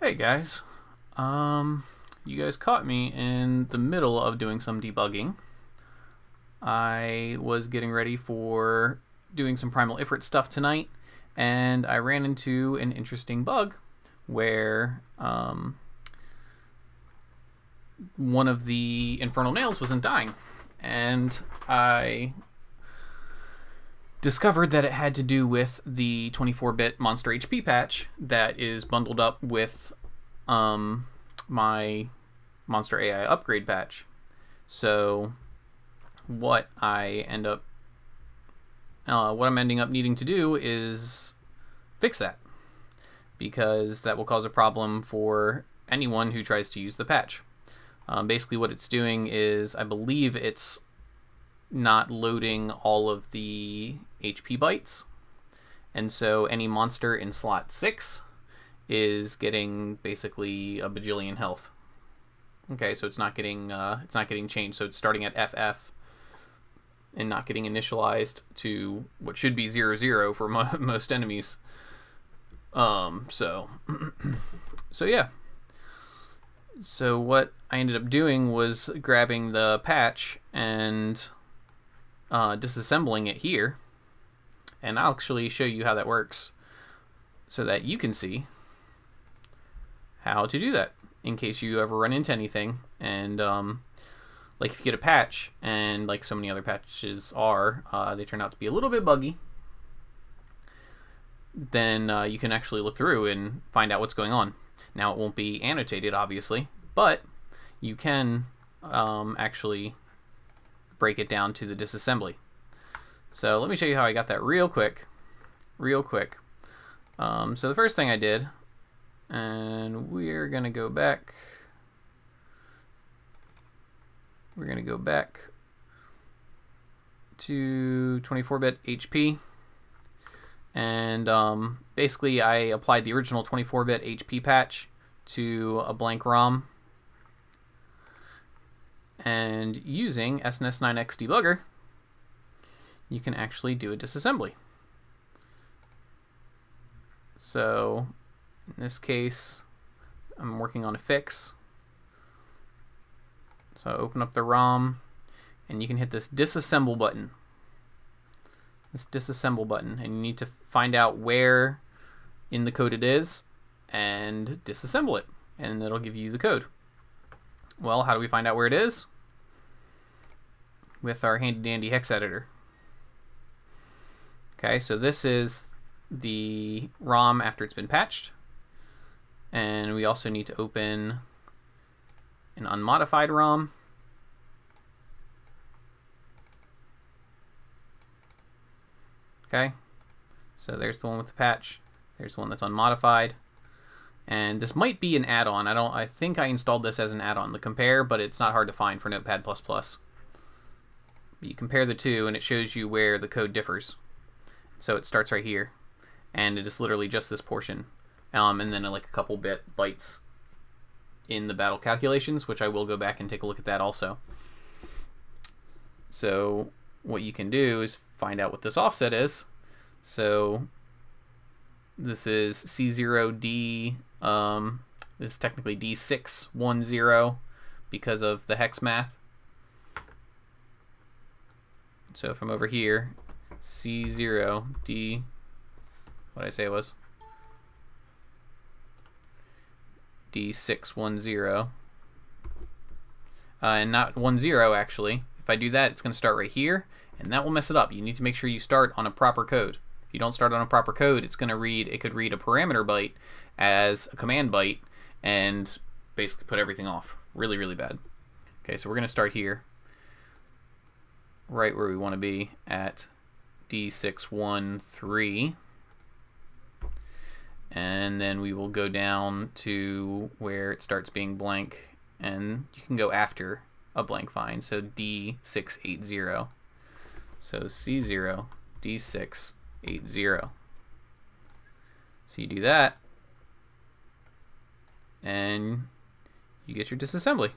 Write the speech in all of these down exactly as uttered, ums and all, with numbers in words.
Hey guys, um, you guys caught me in the middle of doing some debugging. I was getting ready for doing some Primal Ifrit stuff tonight, and I ran into an interesting bug where um, one of the infernal nails wasn't dying, and I discovered that it had to do with the twenty-four bit monster H P patch that is bundled up with um, my monster A I upgrade patch. So what I end up uh, what I'm ending up needing to do is fix that, because that will cause a problem for anyone who tries to use the patch. Um, basically what it's doing is, I believe it's not loading all of the H P bytes, and so any monster in slot six is getting basically a bajillion health. Okay, so it's not getting uh, it's not getting changed. So it's starting at F F and not getting initialized to what should be zero zero for mo most enemies. Um, so so yeah. So what I ended up doing was grabbing the patch and Uh, disassembling it here, and I'll actually show you how that works so that you can see how to do that in case you ever run into anything. And um, like if you get a patch, and like so many other patches are, uh, they turn out to be a little bit buggy, then uh, you can actually look through and find out what's going on. Now it won't be annotated obviously, but you can um, actually break it down to the disassembly. So let me show you how I got that real quick real quick um, so the first thing I did, and we're gonna go back we're gonna go back to twenty-four bit H P, and um, basically I applied the original twenty-four bit H P patch to a blank ROM, and using S N S nine X debugger you can actually do a disassembly. So in this case I'm working on a fix, so I open up the ROM and you can hit this disassemble button this disassemble button and you need to find out where in the code it is and disassemble it, and it'll give you the code. Well, how do we find out where it is? With our handy dandy hex editor. Okay, so this is the ROM after it's been patched, and we also need to open an unmodified ROM. Okay, so there's the one with the patch, there's the one that's unmodified. And this might be an add-on. I don't I think I installed this as an add-on, the compare, but it's not hard to find for Notepad plus plus. You compare the two and it shows you where the code differs. So it starts right here, and it is literally just this portion, um, and then like a couple bit bytes in the battle calculations, which I will go back and take a look at that also. So what you can do is find out what this offset is. So this is C zero D, um, this is technically D six one zero because of the hex math. So from over here, C zero D, what did I say it was? D six one zero. Uh, and not one zero actually. If I do that, it's going to start right here, and that will mess it up. You need to make sure you start on a proper code. If you don't start on a proper code, it's going to read, it could read a parameter byte as a command byte and basically put everything off. Really, really bad. Okay, so we're going to start here, right where we want to be at D six one three, and then we will go down to where it starts being blank, and you can go after a blank fine, so D six eight zero. So C zero D six eight zero. So you do that and you get your disassembly.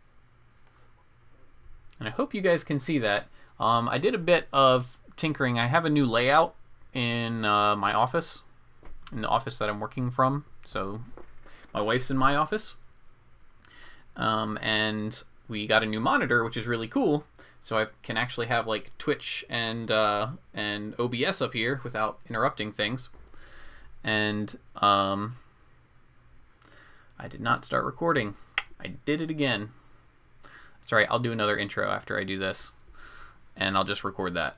And I hope you guys can see that. Um, I did a bit of tinkering. I have a new layout in uh, my office, in the office that I'm working from. So my wife's in my office. Um, and we got a new monitor, which is really cool. So I can actually have like Twitch and uh, and O B S up here without interrupting things. And um, I did not start recording. I did it again. Sorry, I'll do another intro after I do this, and I'll just record that.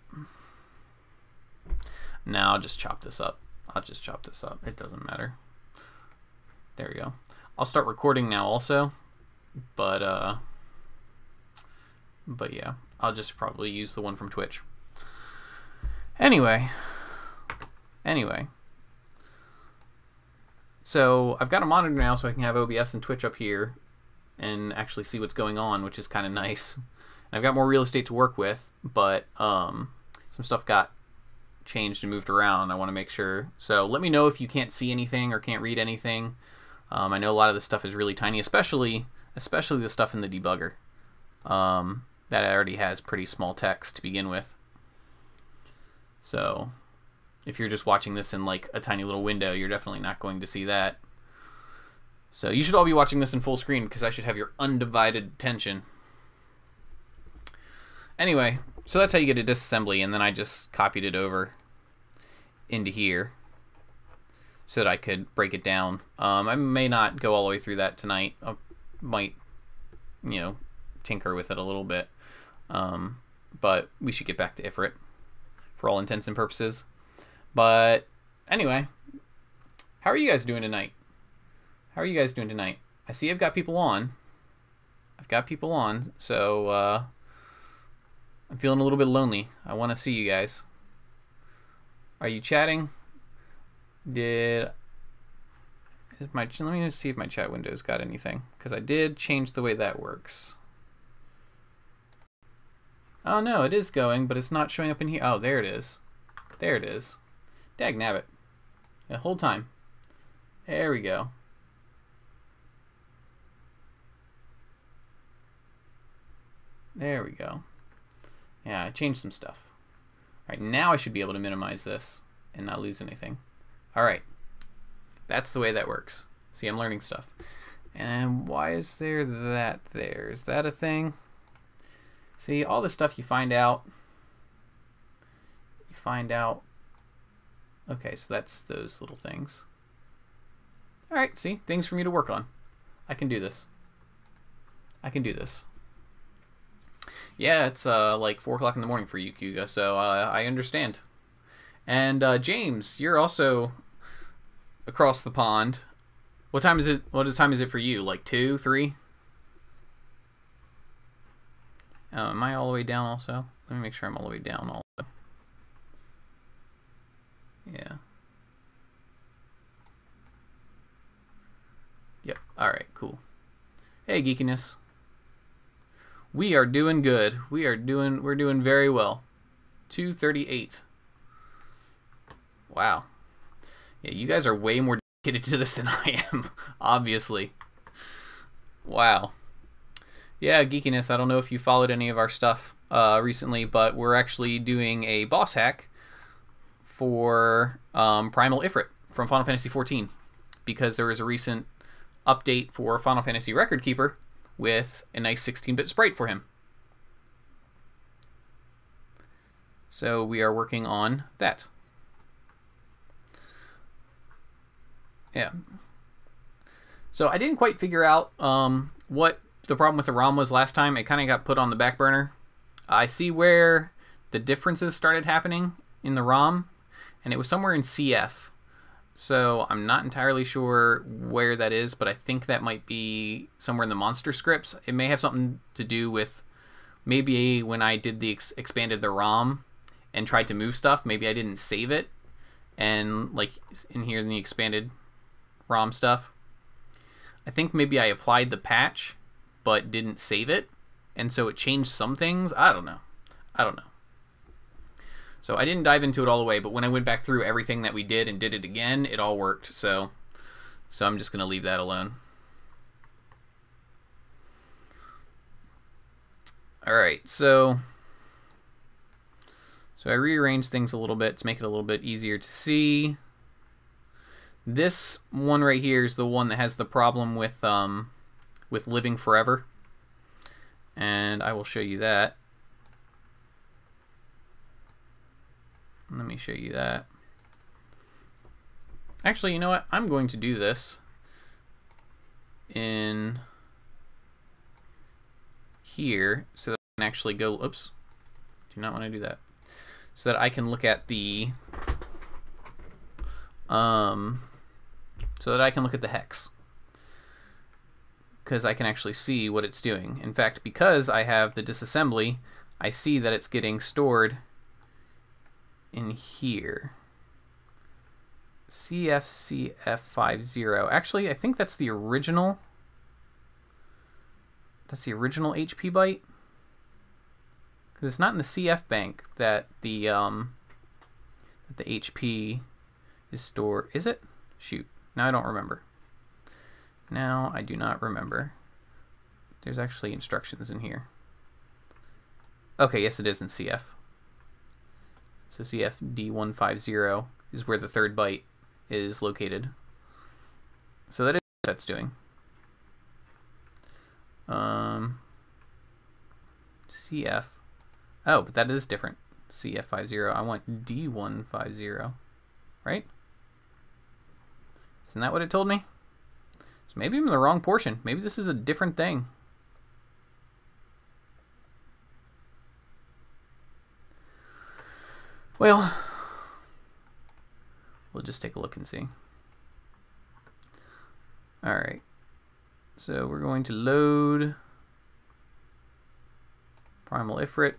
Now I'll just chop this up. I'll just chop this up. It doesn't matter. There we go. I'll start recording now also, but uh, but yeah, I'll just probably use the one from Twitch. Anyway, anyway. So I've got a monitor now, so I can have O B S and Twitch up here and actually see what's going on, which is kind of nice. And I've got more real estate to work with, but um, some stuff got changed and moved around. I want to make sure. So let me know if you can't see anything or can't read anything. Um, I know a lot of this stuff is really tiny, especially especially the stuff in the debugger. Um, that already has pretty small text to begin with. So if you're just watching this in like a tiny little window, you're definitely not going to see that. So you should all be watching this in full screen because I should have your undivided attention. Anyway, so that's how you get a disassembly, and then I just copied it over into here so that I could break it down. Um, I may not go all the way through that tonight. I might, you know, tinker with it a little bit. Um, but we should get back to Ifrit for all intents and purposes. But anyway, how are you guys doing tonight? How are you guys doing tonight? I see I've got people on. I've got people on, so uh, I'm feeling a little bit lonely. I want to see you guys. Are you chatting? Did is my let me just see if my chat window's got anything, because I did change the way that works. Oh no, it is going, but it's not showing up in here. Oh, there it is. There it is. Dagnabbit. The whole time. There we go. There we go. Yeah, I changed some stuff. Alright, now I should be able to minimize this and not lose anything. Alright. That's the way that works. See, I'm learning stuff. And why is there that there? Is that a thing? See, all this stuff you find out. You find out. Okay, so that's those little things. Alright, see? Things for me to work on. I can do this. I can do this. Yeah, it's uh, like four o'clock in the morning for you, Kuga, so uh, I understand. And uh, James, you're also across the pond. What time is it? What time is it for you? Like two, three? Oh, am I all the way down also? Let me make sure I'm all the way down also. Yeah. Yep. All right. Cool. Hey, geekiness. We are doing good. We are doing. We're doing very well. two thirty-eight. Wow. Yeah, you guys are way more dedicated to this than I am. Obviously. Wow. Yeah, geekiness. I don't know if you followed any of our stuff uh, recently, but we're actually doing a boss hack for um, Primal Ifrit from Final Fantasy fourteen, because there was a recent update for Final Fantasy Record Keeper with a nice sixteen bit sprite for him. So we are working on that. Yeah. So I didn't quite figure out um, what the problem with the ROM was last time. It kind of got put on the back burner. I see where the differences started happening in the ROM, and it was somewhere in C F. So I'm not entirely sure where that is, but I think that might be somewhere in the monster scripts. It may have something to do with maybe when I did the ex expanded the ROM and tried to move stuff, maybe I didn't save it, and like in here in the expanded ROM stuff, I think maybe I applied the patch but didn't save it, and so it changed some things. I don't know. I don't know. So I didn't dive into it all the way, but when I went back through everything that we did and did it again, it all worked. So, so I'm just going to leave that alone. All right, so so I rearranged things a little bit to make it a little bit easier to see. This one right here is the one that has the problem with um, with living forever. And I will show you that. Let me show you that. Actually, you know what? I'm going to do this in here so that I can actually go, oops, do not want to do that. So that I can look at the, um, so that I can look at the hex. Because I can actually see what it's doing. In fact, because I have the disassembly, I see that it's getting stored in here. C F C F fifty. Actually, I think that's the original. That's the original H P byte. Because it's not in the C F bank that the um, that the H P is stored. Is it? Shoot. Now I don't remember. Now I do not remember. There's actually instructions in here. Okay, yes, it is in C F. So C F D one fifty is where the third byte is located. So that is what that's doing. Um, C F. Oh, but that is different. C F fifty. I want D one fifty. Right? Isn't that what it told me? So maybe I'm in the wrong portion. Maybe this is a different thing. Well, we'll just take a look and see. Alright, so we're going to load Primal Ifrit.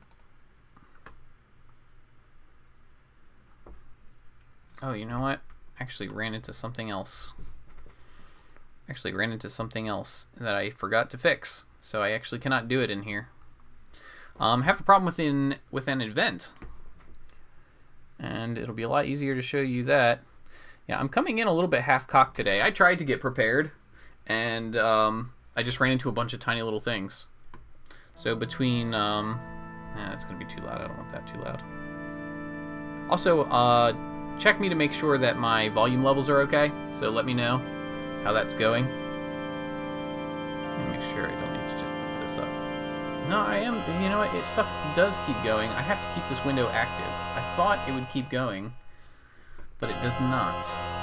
Oh, you know what? Actually ran into something else. Actually ran into something else that I forgot to fix, so I actually cannot do it in here. Um, have the problem within with an event. And it'll be a lot easier to show you that. Yeah, I'm coming in a little bit half-cocked today. I tried to get prepared, and um, I just ran into a bunch of tiny little things. So between... Um, nah, it's going to be too loud. I don't want that too loud. Also, uh, check me to make sure that my volume levels are okay. So let me know how that's going. Let me make sure I don't need to just put this up. No, I am... You know what? It, stuff does keep going. I have to keep this window active. I thought it would keep going, but it does not.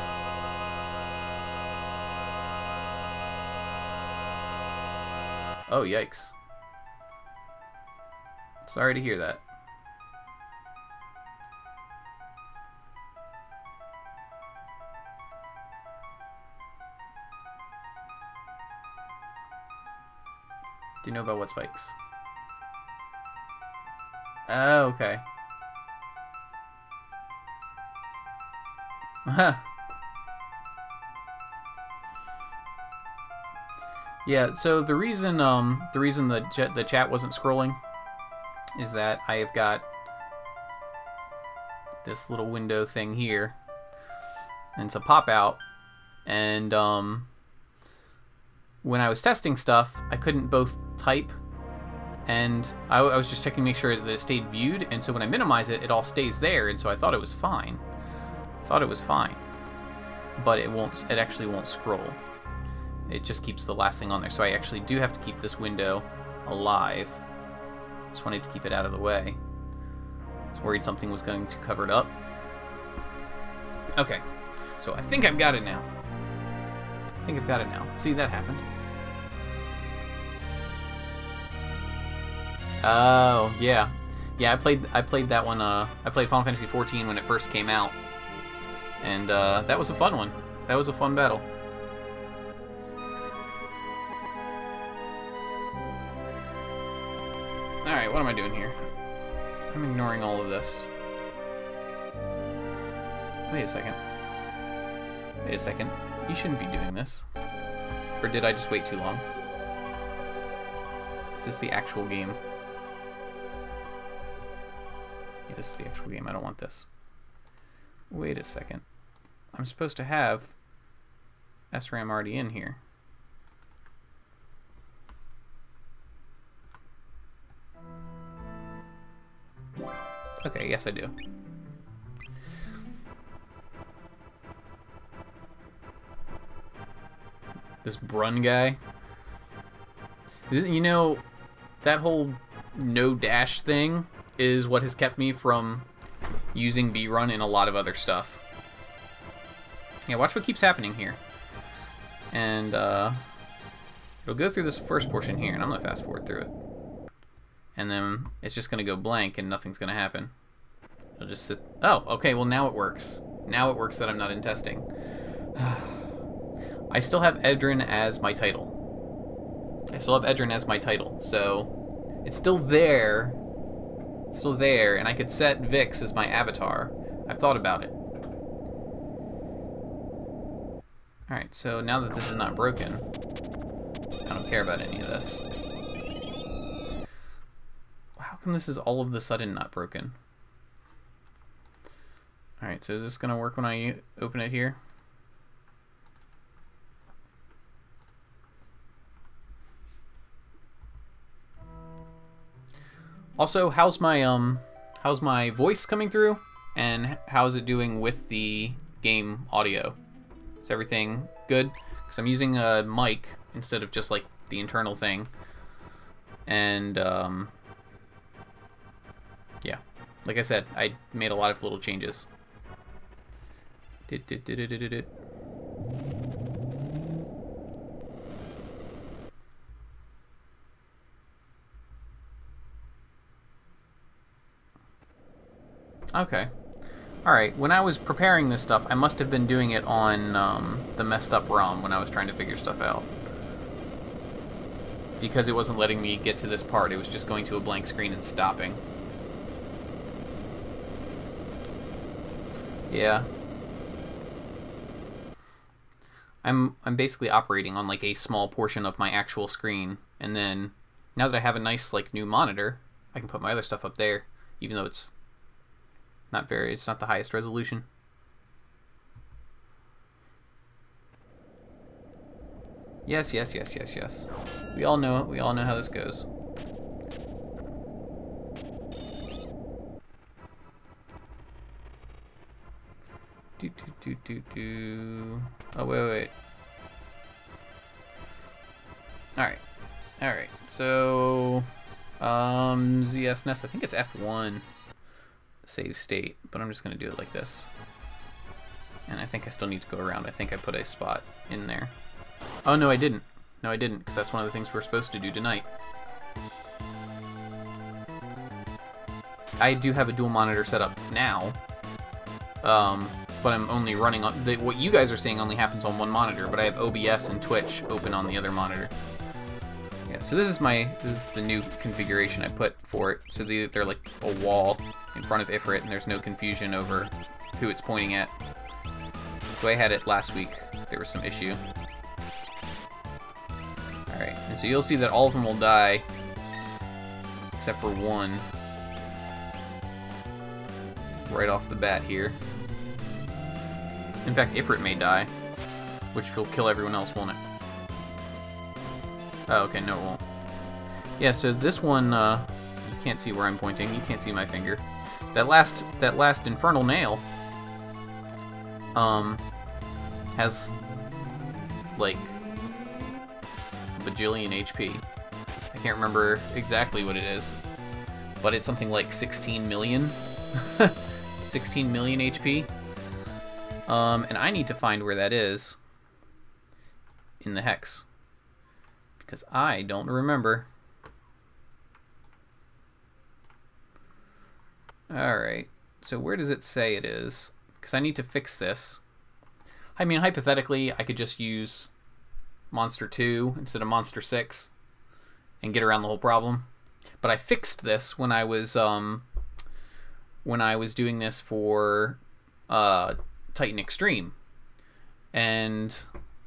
Oh, yikes. Sorry to hear that. Do you know about what spikes? Oh, okay. Yeah, so the reason um the reason the ch the chat wasn't scrolling is that I have got this little window thing here, and it's a pop out, and um when I was testing stuff, I couldn't both type, and I, I was just checking to make sure that it stayed viewed, and so when I minimize it, it all stays there, and so I thought it was fine. Thought it was fine, but it won't. It actually won't scroll. It just keeps the last thing on there. So I actually do have to keep this window alive. Just wanted to keep it out of the way. I was worried something was going to cover it up. Okay, so I think I've got it now. I think I've got it now. See, that happened. Oh yeah, yeah. I played. I played that one. Uh, I played Final Fantasy fourteen when it first came out. And uh, that was a fun one. That was a fun battle. Alright, what am I doing here? I'm ignoring all of this. Wait a second. Wait a second. You shouldn't be doing this. Or did I just wait too long? Is this the actual game? Yeah, this is the actual game. I don't want this. Wait a second. I'm supposed to have S RAM already in here. Okay, yes I do. This Brun guy. You know, that whole no dash thing is what has kept me from using B-Run in a lot of other stuff. Yeah, watch what keeps happening here. And, uh... it'll go through this first portion here, and I'm going to fast forward through it. And then it's just going to go blank, and nothing's going to happen. It'll just sit... Oh, okay, well now it works. Now it works that I'm not in testing. I still have Edrin as my title. I still have Edrin as my title, so... It's still there. It's still there, and I could set Vix as my avatar. I've thought about it. Alright, so now that this is not broken... I don't care about any of this. How come this is all of the sudden not broken? Alright, so is this going to work when I open it here? Also, how's my um how's my voice coming through? And how's it doing with the game audio? Is everything good? Because I'm using a mic instead of just like the internal thing. And um, yeah, like I said, I made a lot of little changes. Did, did, did, did, did, did. Okay. Alright, when I was preparing this stuff, I must have been doing it on um, the messed up ROM when I was trying to figure stuff out. Because it wasn't letting me get to this part, it was just going to a blank screen and stopping. Yeah. I'm, I'm basically operating on like a small portion of my actual screen, and then now that I have a nice like new monitor, I can put my other stuff up there, even though it's not very, it's not the highest resolution. Yes, yes, yes, yes, yes. We all know it. We all know how this goes. Do, do, do, do, do. Oh, wait, wait, wait. Alright. Alright. So, um, Z S Nest, I think it's F one. Save state, but I'm just going to do it like this. And I think I still need to go around. I think I put a spot in there. Oh, no, I didn't. No, I didn't, because that's one of the things we're supposed to do tonight. I do have a dual monitor set up now, um, but I'm only running on... The, what you guys are seeing only happens on one monitor, but I have O B S and Twitch open on the other monitor. Yeah, so this is my... This is the new configuration I put for it. So the, they're like a wall in front of Ifrit, and there's no confusion over who it's pointing at. So I had it last week. There was some issue. Alright, and so you'll see that all of them will die, except for one. Right off the bat here. In fact, Ifrit may die, which will kill everyone else, won't it? Oh, okay, no it won't. Yeah, so this one, uh, you can't see where I'm pointing, you can't see my finger. That last, that last Infernal Nail, um, has, like, a bajillion H P. I can't remember exactly what it is, but it's something like sixteen million. sixteen million H P. Um, and I need to find where that is in the hex, because I don't remember. Alright, so where does it say it is? Because I need to fix this. I mean, hypothetically, I could just use Monster two instead of Monster six and get around the whole problem. But I fixed this when I was um, when I was doing this for uh, Titan Extreme, and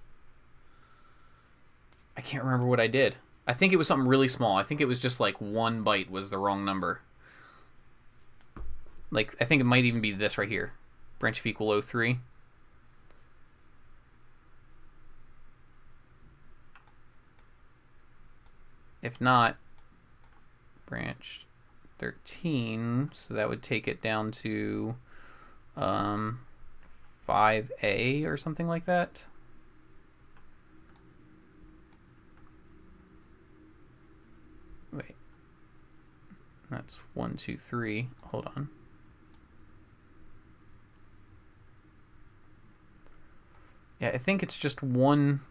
I can't remember what I did. I think it was something really small. I think it was just like one byte was the wrong number. Like, I think it might even be this right here. Branch of equal oh three. If not, branch thirteen, so that would take it down to um, five A or something like that. That's one, two, three. Hold on. Yeah, I think it's just one,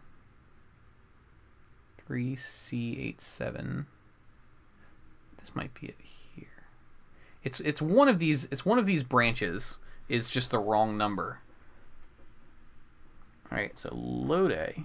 three, C, eight, seven. This might be it here. It's it's one of these. It's one of these branches is just the wrong number. All right, so load A.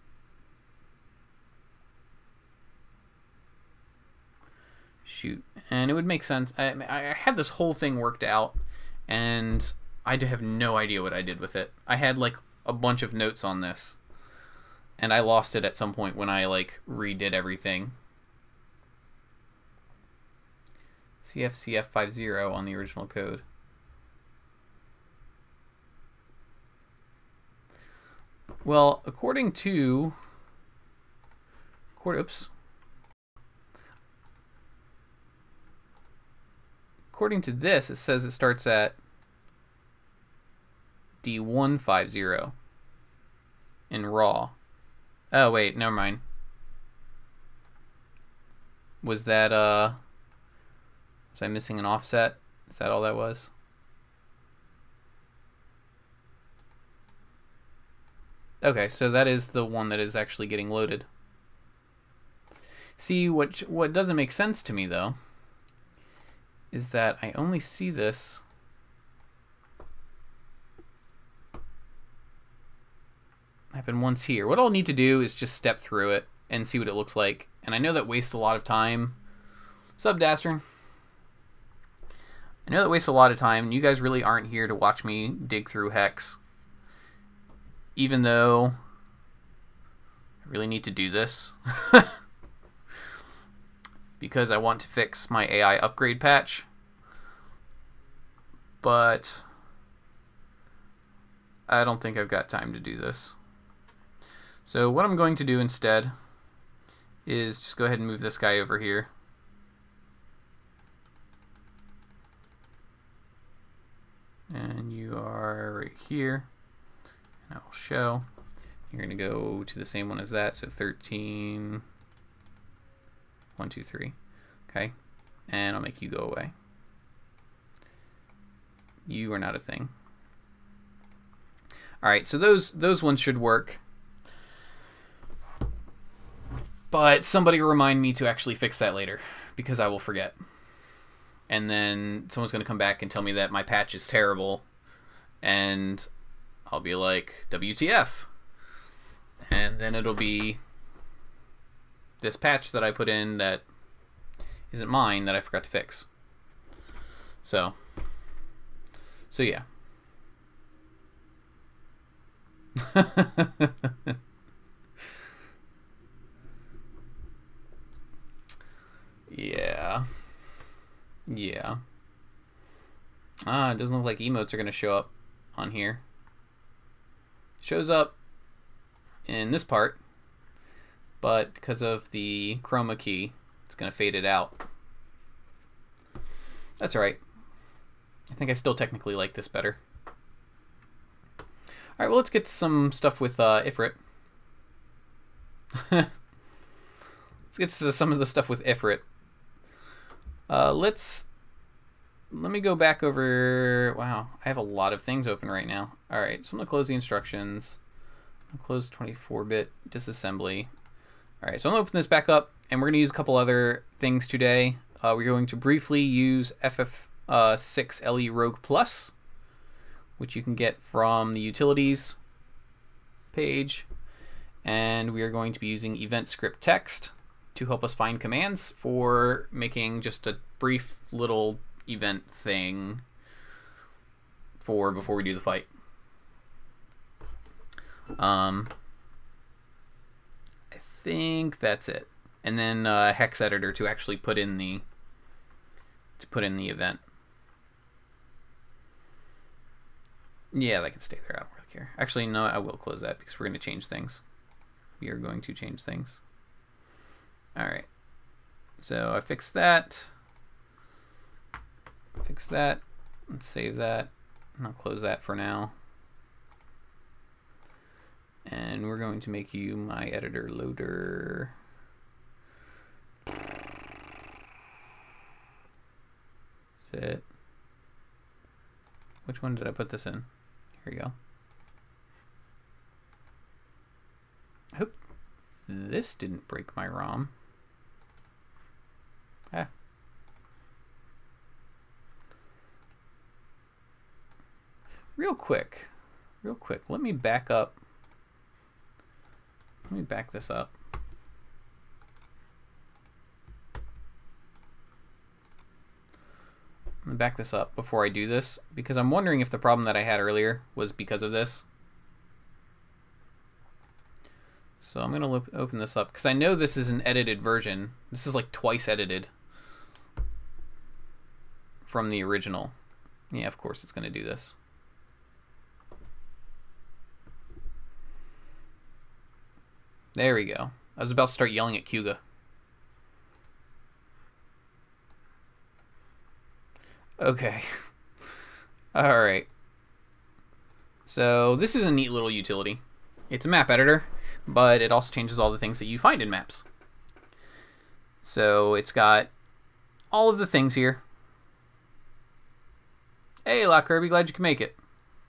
Shoot, and it would make sense. I, I had this whole thing worked out, and I have no idea what I did with it. I had like a bunch of notes on this, and I lost it at some point when I like redid everything. C F C F fifty on the original code. Well, according to, oops. According to this, it says it starts at D one fifty in raw. Oh wait, never mind. Was that uh was I missing an offset? Is that all that was? Okay, so that is the one that is actually getting loaded. See, what what doesn't make sense to me though is that I only see this happen once here. What I'll need to do is just step through it and see what it looks like. And I know that wastes a lot of time. Sup, Dastern? I know that wastes a lot of time. You guys really aren't here to watch me dig through hex. Even though I really need to do this. Because I want to fix my A I upgrade patch. But I don't think I've got time to do this. So what I'm going to do instead is just go ahead and move this guy over here. And you are right here. And I will show. You're going to go to the same one as that, so thirteen. One, two, three. Okay. And I'll make you go away. You are not a thing. Alright, so those those ones should work. But somebody remind me to actually fix that later, because I will forget. And then someone's going to come back and tell me that my patch is terrible. And I'll be like, W T F? And then it'll be this patch that I put in that isn't mine that I forgot to fix. So, so yeah. Yeah. Yeah. Ah, it doesn't look like emotes are going to show up on here. Shows up in this part, but because of the chroma key, it's going to fade it out. That's alright. I think I still technically like this better. Alright, well, let's get some stuff with uh, Ifrit. Let's get to some of the stuff with Ifrit. Uh, let's... Let me go back over... Wow, I have a lot of things open right now. Alright, so I'm going to close the instructions. I'll close twenty-four bit disassembly. Alright, so I'm going to open this back up, and we're going to use a couple other things today. Uh, we're going to briefly use F F six L E Rogue Plus, which you can get from the utilities page. And we are going to be using event script text to help us find commands for making just a brief little event thing for before we do the fight. Um, I think that's it. And then uh, hex editor to actually put in the to put in the event. Yeah, that can stay there. I don't really care. Actually, no, I will close that because we're going to change things. We are going to change things. All right. So I fixed that. Fix that. Let's save that. And I'll close that for now. And we're going to make you my editor loader. Is it? Which one did I put this in? Here we go. I hope this didn't break my ROM. Ah. Real quick, real quick, let me back up. Let me back this up. Let me back this up before I do this, because I'm wondering if the problem that I had earlier was because of this. So I'm going to open this up, because I know this is an edited version. This is like twice edited from the original. Yeah, of course it's going to do this. There we go. I was about to start yelling at Kuga. Okay. Alright. So this is a neat little utility. It's a map editor, but it also changes all the things that you find in maps. So it's got all of the things here. Hey, La Kirby, glad you can make it.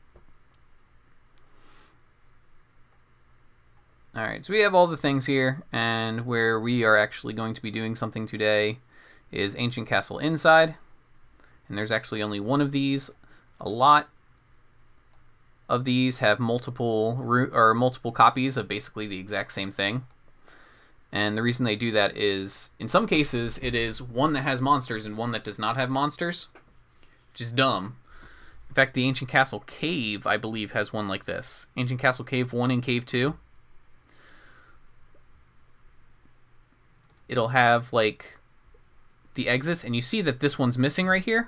Alright, so we have all the things here, and where we are actually going to be doing something today is Ancient Castle Inside. And there's actually only one of these. A lot of these have multiple or multiple copies of basically the exact same thing. And the reason they do that is, in some cases, it is one that has monsters and one that does not have monsters, which is dumb. In fact, the Ancient Castle Cave, I believe, has one like this. Ancient Castle Cave one and Cave two. It'll have, like, the exits, and you see that this one's missing right here.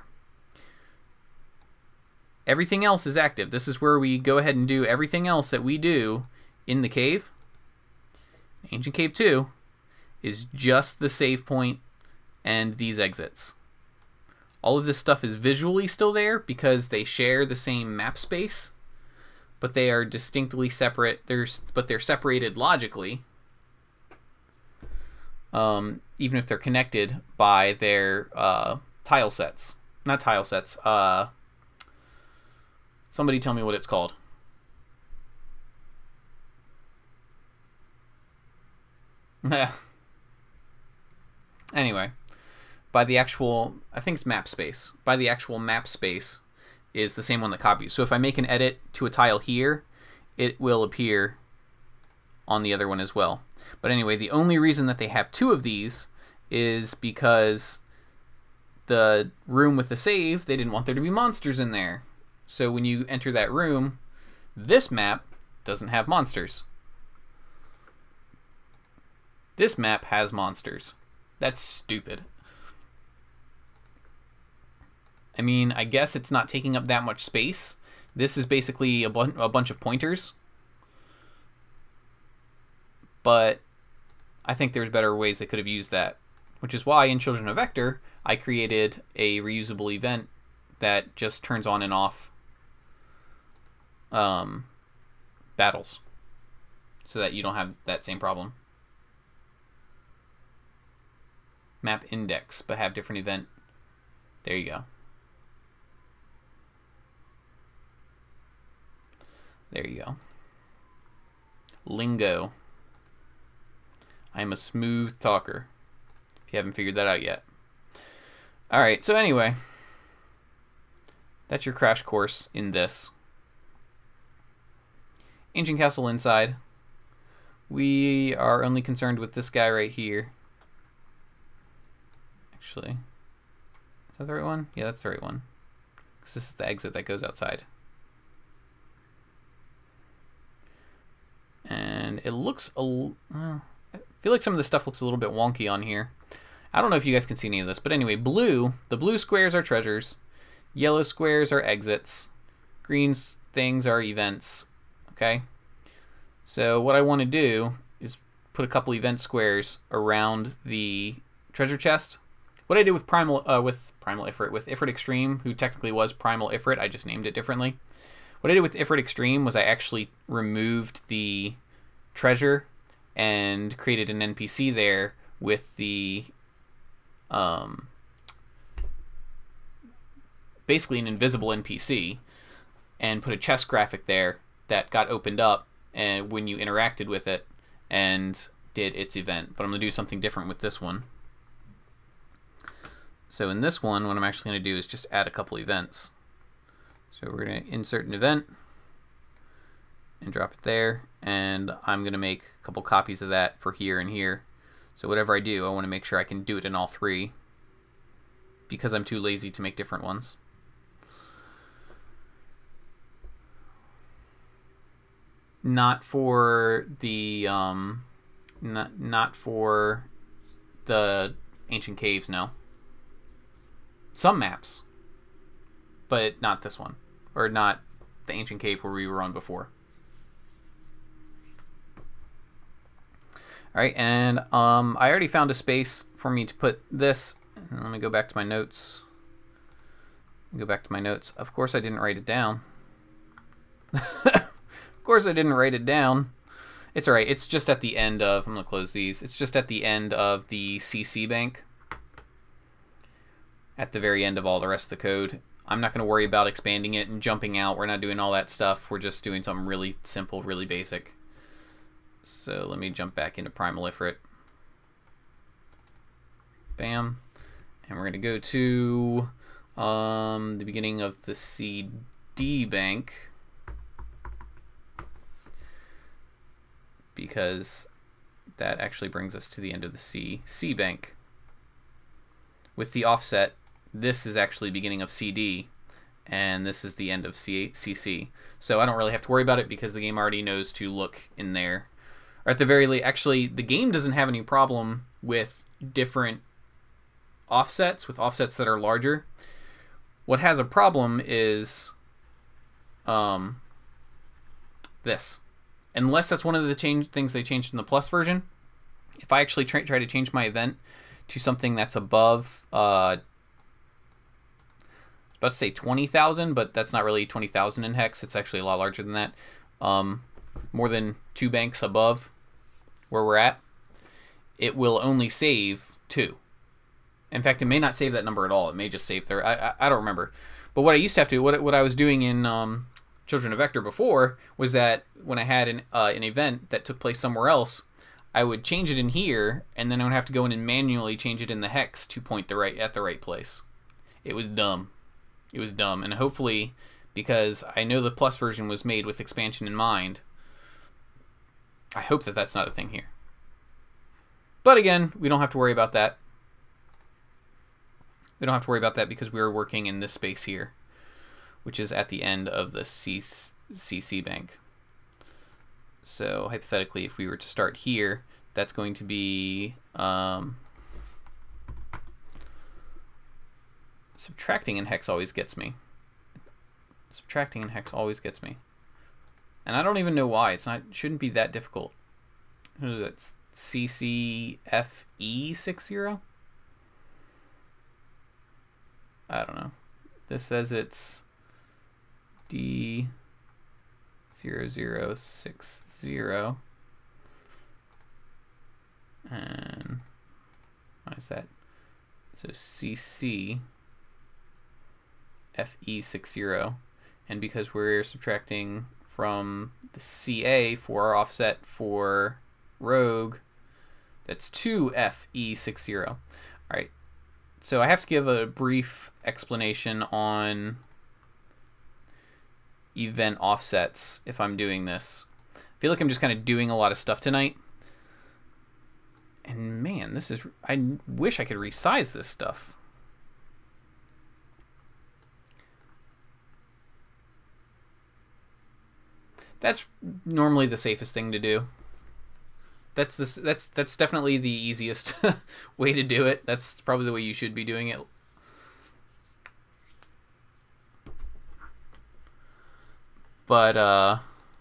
Everything else is active. This is where we go ahead and do everything else that we do in the cave. Ancient Cave two is just the save point and these exits. All of this stuff is visually still there because they share the same map space, but they are distinctly separate. There's, but they're separated logically, um, even if they're connected by their uh, tile sets. Not tile sets. Uh, somebody tell me what it's called. Anyway, by the actual, I think it's map space. By the actual map space is the same one that copies. So if I make an edit to a tile here, it will appear on the other one as well. But anyway, the only reason that they have two of these is because the room with the save, they didn't want there to be monsters in there. So when you enter that room, this map doesn't have monsters. This map has monsters. That's stupid. I mean, I guess it's not taking up that much space. This is basically a, bu a bunch of pointers. But I think there's better ways they could have used that. Which is why in Children of Vector, I created a reusable event that just turns on and off um, battles. So that you don't have that same problem. Map index, but have different event. There you go. There you go. Lingo. I'm a smooth talker, if you haven't figured that out yet. Alright, so anyway, that's your crash course in this. Ancient Castle Inside. We are only concerned with this guy right here. Actually, is that the right one? Yeah, that's the right one. Because this is the exit that goes outside. And it looks a l- uh, I feel like some of the stuff looks a little bit wonky on here. I don't know if you guys can see any of this, but anyway, blue, the blue squares are treasures, yellow squares are exits, green things are events, okay? So what I want to do is put a couple event squares around the treasure chest. What I did with Primal, uh, with Primal Ifrit, with Ifrit Extreme, who technically was Primal Ifrit, I just named it differently. What I did with Ifrit Extreme was I actually removed the treasure and created an N P C there with the um, basically an invisible N P C and put a chest graphic there that got opened up and when you interacted with it and did its event. But I'm going to do something different with this one. So in this one, what I'm actually going to do is just add a couple events. So we're going to insert an event and drop it there, and I'm going to make a couple copies of that for here and here. So whatever I do, I want to make sure I can do it in all three because I'm too lazy to make different ones. Not for the um, not not for the ancient caves, no. Some maps, but not this one, or not the ancient cave where we were on before. All right, and um, I already found a space for me to put this. Let me go back to my notes. Go back to my notes. Of course, I didn't write it down. Of course, I didn't write it down. It's all right. It's just at the end of. I'm gonna close these. It's just at the end of the C C bank. At the very end of all the rest of the code. I'm not gonna worry about expanding it and jumping out. We're not doing all that stuff. We're just doing something really simple, really basic. So let me jump back into Primal Ifrit. Bam. And we're going to go to um, the beginning of the C D bank. Because that actually brings us to the end of the C C bank. With the offset, this is actually beginning of C D. And this is the end of C C. So I don't really have to worry about it because the game already knows to look in there. Or at the very least, actually, the game doesn't have any problem with different offsets, with offsets that are larger. What has a problem is um, this. Unless that's one of the change things they changed in the Plus version. If I actually try, try to change my event to something that's above, uh, I was about to say twenty thousand, but that's not really twenty thousand in hex. It's actually a lot larger than that. Um, more than two banks above where we're at, it will only save two. In fact, it may not save that number at all. It may just save there. I, I, I don't remember. But what I used to have to do, what, what I was doing in um, Children of Vector before, was that when I had an, uh, an event that took place somewhere else, I would change it in here, and then I would have to go in and manually change it in the hex to point the right at the right place. It was dumb. It was dumb. And hopefully, because I know the Plus version was made with expansion in mind, I hope that that's not a thing here. But again, we don't have to worry about that. We don't have to worry about that because we're working in this space here, which is at the end of the C C bank. So hypothetically, if we were to start here, that's going to be um, subtracting in hex always gets me. Subtracting in hex always gets me. And I don't even know why. It's not. It shouldn't be that difficult. That's C C F E sixty. I don't know. This says it's D zero zero six zero. And what is that? So C C F E sixty. And because we're subtracting from the C A for our offset for Rogue, that's two F E sixty. All right. So I have to give a brief explanation on event offsets if I'm doing this. I feel like I'm just kind of doing a lot of stuff tonight. And man, this is... I wish I could resize this stuff. That's normally the safest thing to do. That's this. That's that's definitely the easiest way to do it. That's probably the way you should be doing it. But uh.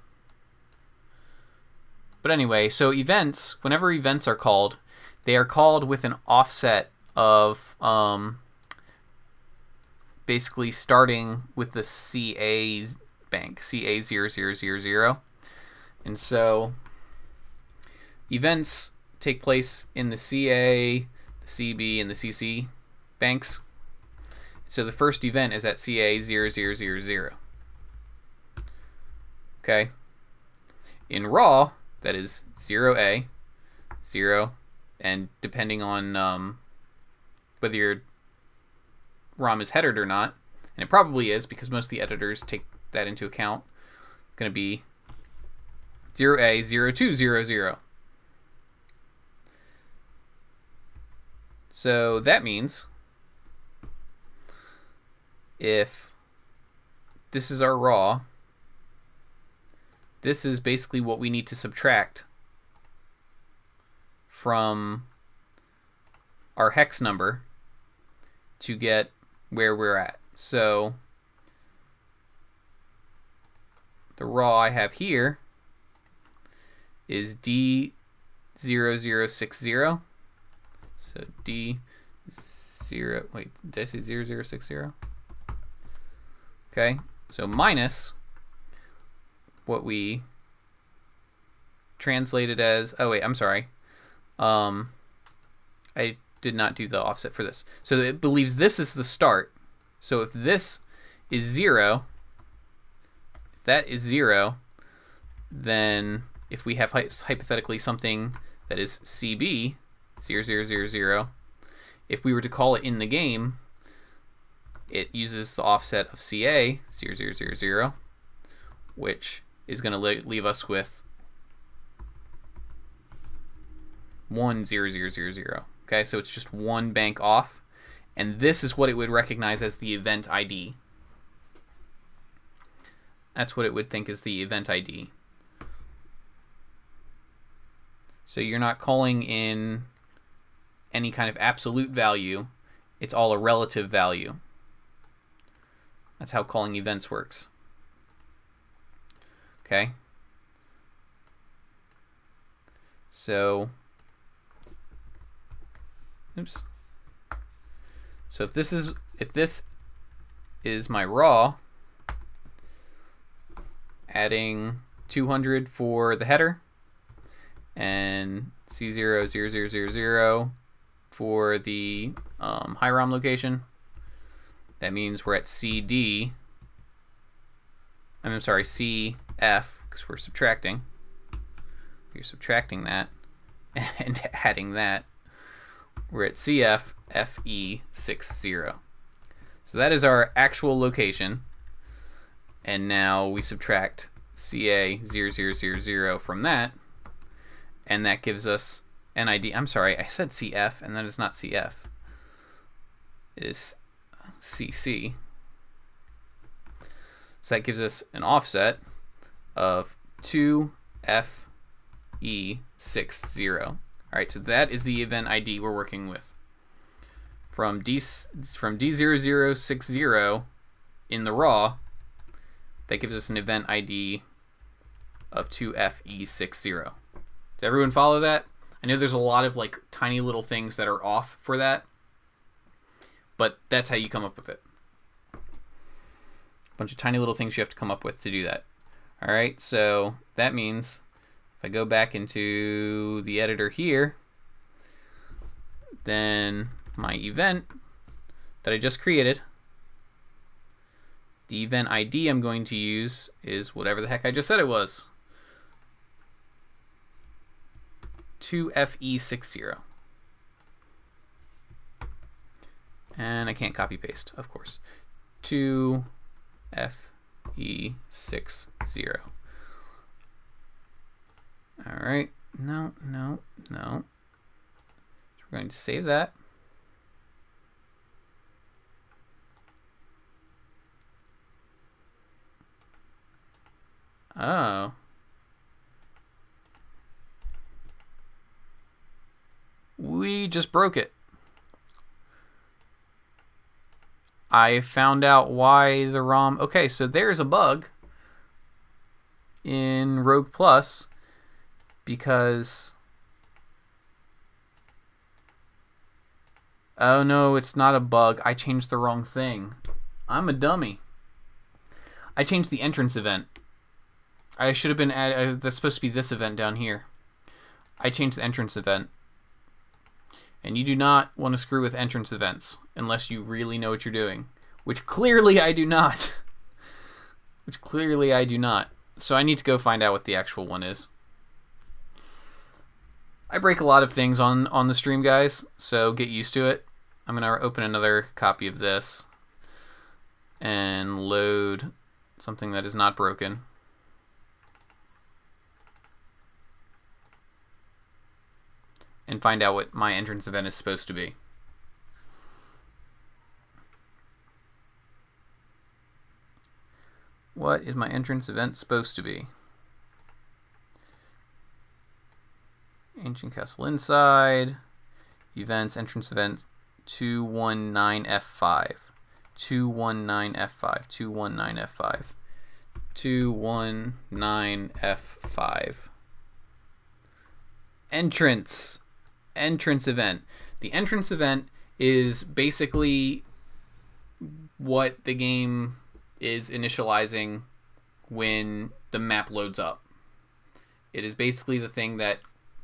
But anyway, so events. Whenever events are called, they are called with an offset of um. basically starting with the C A bank, C A zero zero zero zero, and so events take place in the C A, the C B, and the C C banks. So the first event is at C A zero zero zero zero. Okay. In raw, that is zero A, zero, and depending on um, whether your ROM is headered or not, and it probably is because most of the editors take that into account, going to be zero A zero two zero zero. So that means if this is our raw, this is basically what we need to subtract from our hex number to get where we're at. So the raw I have here is D zero zero six zero. So D zero, wait, did I say zero zero six zero? Okay, so minus what we translated as, oh wait, I'm sorry. Um, I did not do the offset for this. So it believes this is the start. So if this is zero, if that is zero, then if we have hypothetically something that is C B, zero zero zero zero, if we were to call it in the game, it uses the offset of C A zero zero zero zero, which is going to leave us with one zero zero zero zero. Okay, so it's just one bank off, and this is what it would recognize as the event I D. That's what it would think is the event I D. So you're not calling in any kind of absolute value, it's all a relative value. That's how calling events works. Okay. So, oops. So if this is if this is my raw, adding two hundred for the header and C zero zero zero zero zero for the um, high ROM location, that means we're at C D. I'm sorry, C F, because we're subtracting. You're subtracting that and adding that. We're at C F F E six zero. So that is our actual location. And now we subtract C A zero zero zero zero from that. And that gives us an I D. I'm sorry, I said C F, and that is not C F. It is C C. So that gives us an offset of two F E six zero. All right, so that is the event I D we're working with. From D from D zero zero six zero in the raw, that gives us an event I D of two F E six zero. Does everyone follow that? I know there's a lot of like tiny little things that are off for that, but that's how you come up with it. A bunch of tiny little things you have to come up with to do that. All right, so that means if I go back into the editor here, then my event that I just created, the event I D I'm going to use is whatever the heck I just said it was. two F E six zero. And I can't copy paste, of course. two F E six zero. All right, no, no, no. We're going to save that. Oh. We just broke it. I found out why the ROM... Okay, so there's a bug in Rogue Plus because... Oh no, it's not a bug. I changed the wrong thing. I'm a dummy. I changed the entrance event. I should have been add, uh, that's supposed to be this event down here. I changed the entrance event. And you do not want to screw with entrance events unless you really know what you're doing. which clearly I do not. Which clearly I do not. So I need to go find out what the actual one is. I break a lot of things on, on the stream, guys, so get used to it. I'm going to open another copy of this and load something that is not broken. And find out what my entrance event is supposed to be. What is my entrance event supposed to be? Ancient Castle Inside. Events, entrance event two one nine F five. two one nine F five. two one nine F five. two one nine F five. Entrance. Entrance event. The entrance event is basically what the game is initializing when the map loads up. It is basically the thing that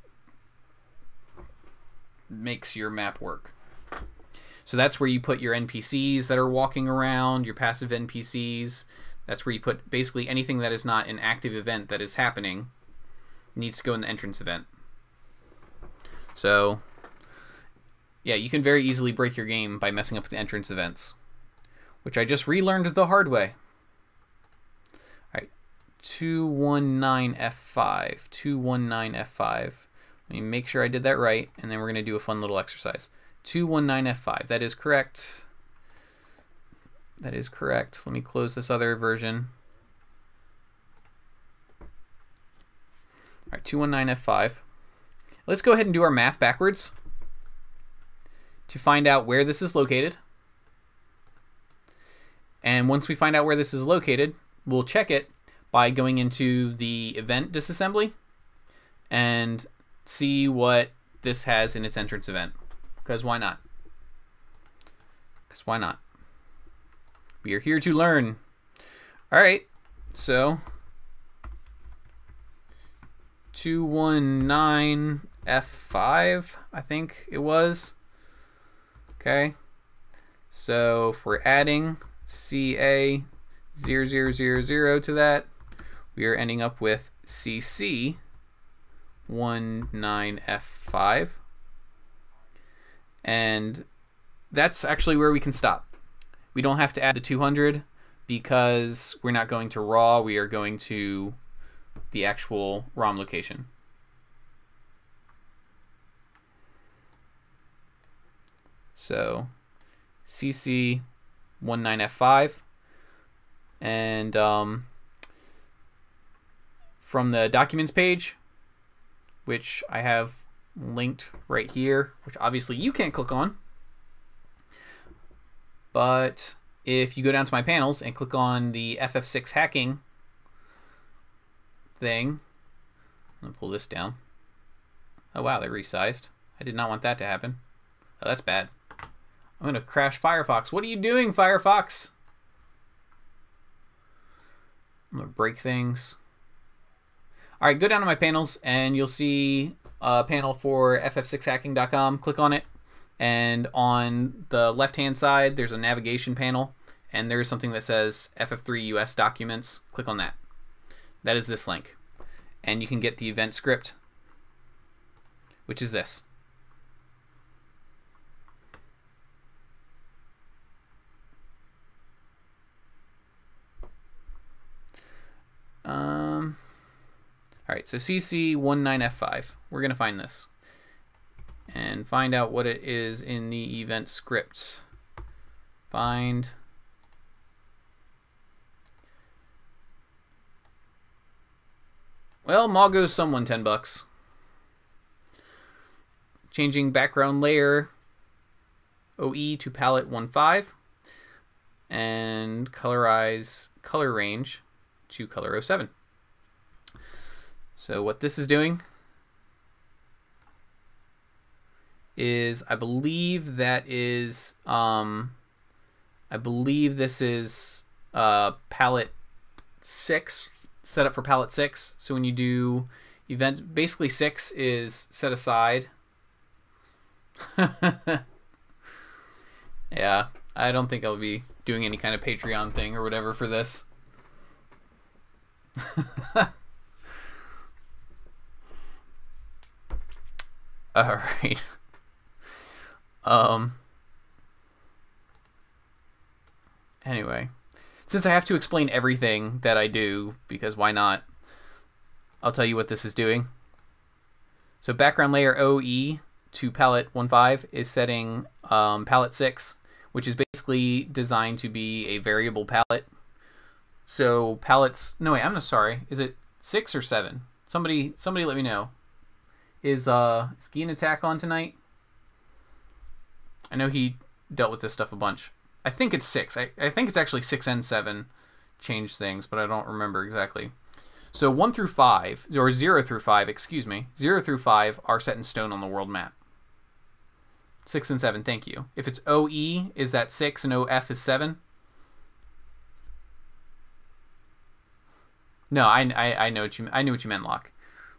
makes your map work. So that's where you put your N P Cs that are walking around, your passive N P Cs. That's where you put basically anything that is not an active event that is happening needs to go in the entrance event. So yeah, you can very easily break your game by messing up with the entrance events, which I just relearned the hard way. Alright, two one nine F five. two one nine F five. Let me make sure I did that right, and then we're going to do a fun little exercise. two one nine F five. That is correct. That is correct. Let me close this other version. Alright, two one nine F five. Let's go ahead and do our math backwards to find out where this is located. And once we find out where this is located, we'll check it by going into the event disassembly and see what this has in its entrance event. Because why not? Because why not? We are here to learn. Alright, so two one nine F five, I think it was. Okay, so if we're adding C A zero zero zero zero to that, we are ending up with C C one nine F five. And that's actually where we can stop. We don't have to add the two hundred because we're not going to raw, we are going to the actual ROM location. So C C one nine F five, and um, from the documents page, which I have linked right here, which obviously you can't click on, but if you go down to my panels and click on the F F six hacking thing, I'm gonna pull this down. Oh wow, they resized. I did not want that to happen. Oh, that's bad. I'm gonna crash Firefox. What are you doing, Firefox? I'm gonna break things. Alright, go down to my panels and you'll see a panel for F F six hacking dot com. Click on it, and on the left hand side there's a navigation panel, and there's something that says F F three U S documents. Click on that. That is this link, and you can get the event script, which is this. Um, all right, so C C one nine F five. We're going to find this and find out what it is in the event script. Find. Well, Maw goes someone ten bucks. Changing background layer O E to palette one five, and colorize color range to color oh seven. So what this is doing is, I believe that is, um, I believe this is uh, palette six, set up for palette six. So when you do event, basically six is set aside. Yeah, I don't think I'll be doing any kind of Patreon thing or whatever for this. All right. Um. Anyway, since I have to explain everything that I do, because why not? I'll tell you what this is doing. So background layer O E to palette one point five is setting um, palette six, which is basically designed to be a variable palette. So palettes, no wait, I'm not sorry. Is it six or seven? Somebody, somebody, let me know. Is uh, is Geen Attack on tonight? I know he dealt with this stuff a bunch. I think it's six. I, I think it's actually six and seven change things, but I don't remember exactly. So one through five, or zero through five, excuse me, zero through five are set in stone on the world map. Six and seven, thank you. If it's O E, is that six, and O F is seven? No, I, I, I know what you I knew what you meant, Locke.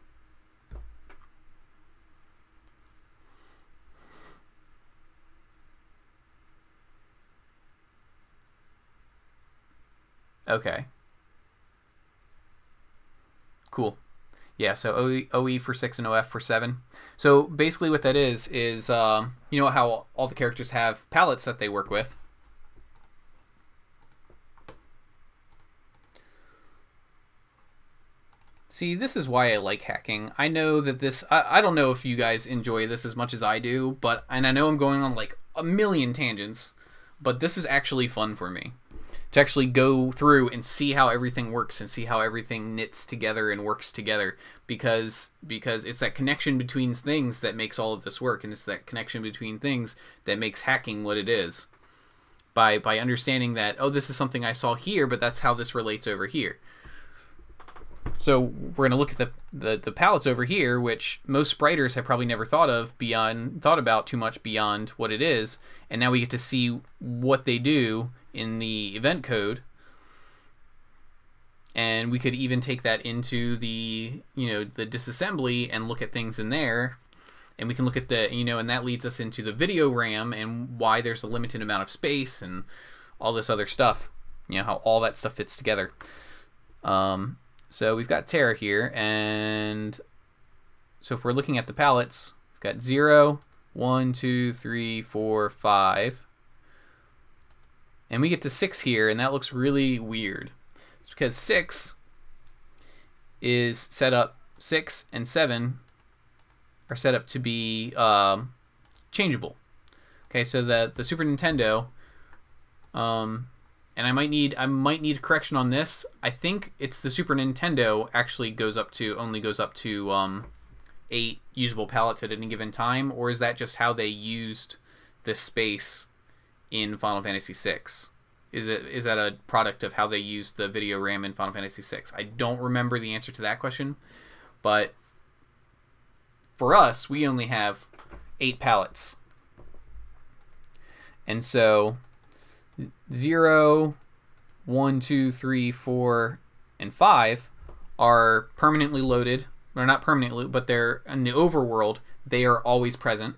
Okay. Cool. Yeah, so O E, O E for six and O F for seven. So basically what that is, is um, you know how all the characters have palettes that they work with. See, this is why I like hacking. I know that this, I, I don't know if you guys enjoy this as much as I do, but, and I know I'm going on like a million tangents, but this is actually fun for me. To actually go through and see how everything works and see how everything knits together and works together, because because it's that connection between things that makes all of this work, and it's that connection between things that makes hacking what it is. By by understanding that, oh, this is something I saw here, but that's how this relates over here. So we're going to look at the, the the palettes over here, which most spriters have probably never thought of beyond thought about too much beyond what it is, and now we get to see what they do in the event code, and we could even take that into the you know the disassembly and look at things in there, and we can look at the you know and that leads us into the video RAM and why there's a limited amount of space and all this other stuff, you know how all that stuff fits together. Um, so we've got Terra here, and so if we're looking at the palettes, we've got zero, one, two, three, four, five. And we get to six here, and that looks really weird. It's because six is set up, six and seven are set up to be um, changeable. Okay, so the the Super Nintendo, um, and I might need I might need a correction on this. I think it's the Super Nintendo actually goes up to only goes up to um, eight usable palettes at any given time, or is that just how they used this space in Final Fantasy six? Is it is that a product of how they used the video RAM in Final Fantasy six? I don't remember the answer to that question, but for us, we only have eight palettes. And so zero, one, two, three, four, and five are permanently loaded. They're not permanently, but they're in the overworld, they are always present.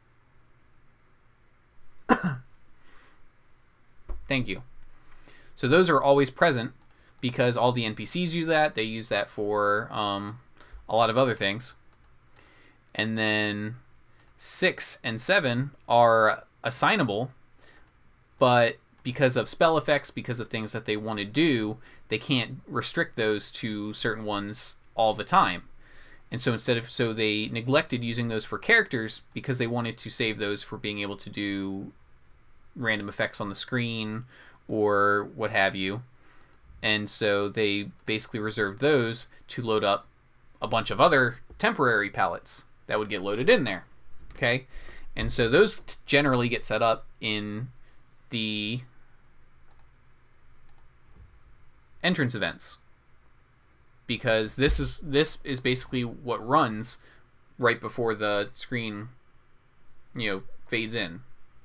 Thank you. So those are always present because all the N P Cs use that. They use that for um, a lot of other things. And then six and seven are assignable, but because of spell effects, because of things that they want to do, they can't restrict those to certain ones all the time. And so instead of so they neglected using those for characters because they wanted to save those for being able to do random effects on the screen or what have you. And so they basically reserved those to load up a bunch of other temporary palettes that would get loaded in there. Okay? And so those generally get set up in the entrance events, because this is this is basically what runs right before the screen, you know, fades in.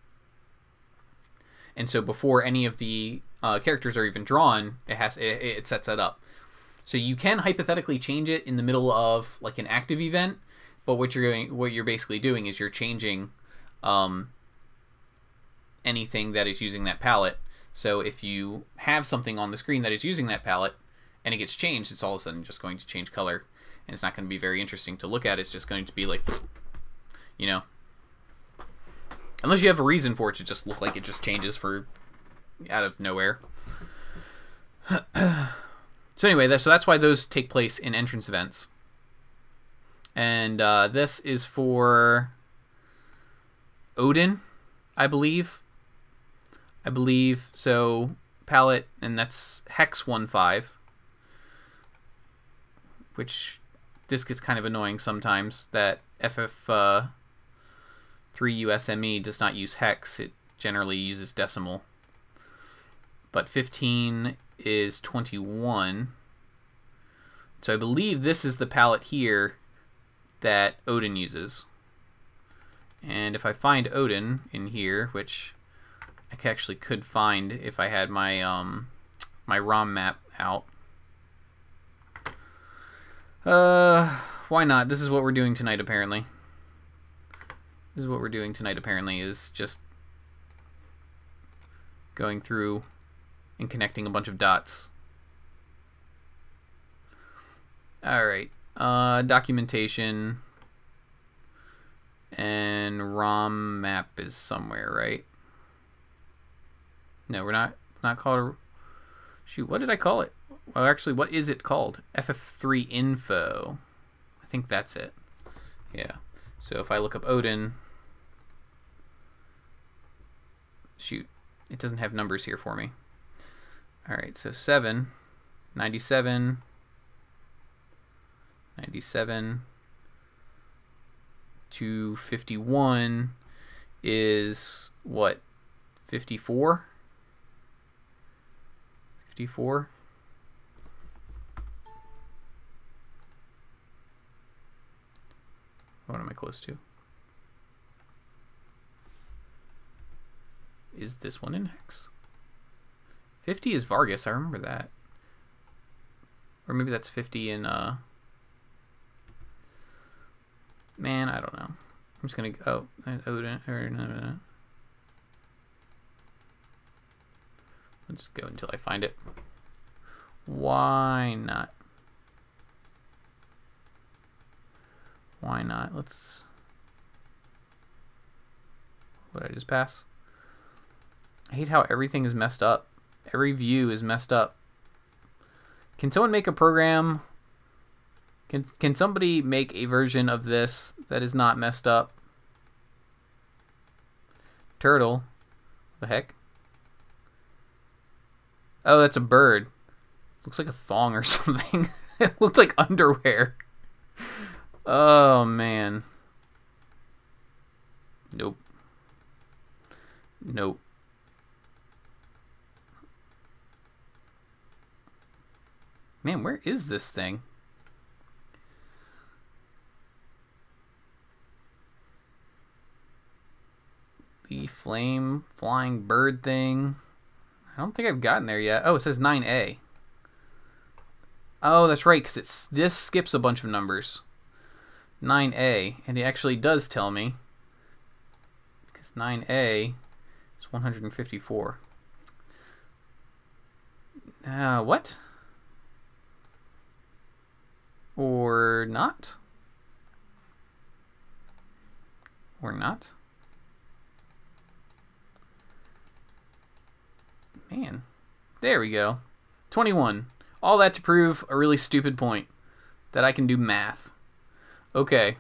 And so before any of the uh, characters are even drawn, it has it, it sets that up. So you can hypothetically change it in the middle of like an active event, but what you're going, what you're basically doing is you're changing um, anything that is using that palette So if you have something on the screen that is using that palette and it gets changed, it's all of a sudden just going to change color, and it's not going to be very interesting to look at. It's just going to be like, you know, unless you have a reason for it to just look like it just changes for out of nowhere. So anyway, that, so that's why those take place in entrance events. And uh, this is for Odin, I believe. I believe so. Palette, and that's hex one five, which this gets kind of annoying sometimes. That F F three U S M E does not use hex; it generally uses decimal. But fifteen is twenty-one. So I believe this is the palette here that Odin uses. And if I find Odin in here, which I actually could find if I had my um, my ROM map out. Uh, why not? This is what we're doing tonight, apparently. This is what we're doing tonight, apparently, is just going through and connecting a bunch of dots. Alright, uh, documentation, and ROM map is somewhere, right? No, we're not, it's not called a, shoot, what did I call it? Well, actually, what is it called? F F three info. I think that's it. Yeah, so if I look up Odin, shoot, it doesn't have numbers here for me. Alright, so seven, ninety-seven, ninety-seven to fifty-one is what? fifty-four? fifty-four? What am I close to? Is this one in hex? fifty is Vargas, I remember that. Or maybe that's fifty in, uh... man, I don't know. I'm just gonna go... Oh, Odin, or no, no, no. I'll just go until I find it. Why not? Why not? Let's... What did I just pass? I hate how everything is messed up. Every view is messed up. Can someone make a program? Can, can somebody make a version of this that is not messed up? Turtle. What the heck? Oh, that's a bird. Looks like a thong or something. It looked like underwear. Oh, man. Nope. Nope. Man, where is this thing? The flame flying bird thing. I don't think I've gotten there yet. Oh, it says nine A. Oh, that's right, because it's this skips a bunch of numbers. nine A, and it actually does tell me. Because nine A is one hundred fifty-four. Uh, what? Or not? Or not? Man. There we go. twenty-one. All that to prove a really stupid point. That I can do math. Okay.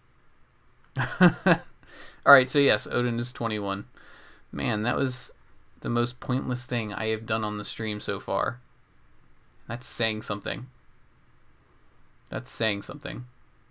Alright, so yes, Odin is twenty-one. Man, that was the most pointless thing I have done on the stream so far. That's saying something. That's saying something.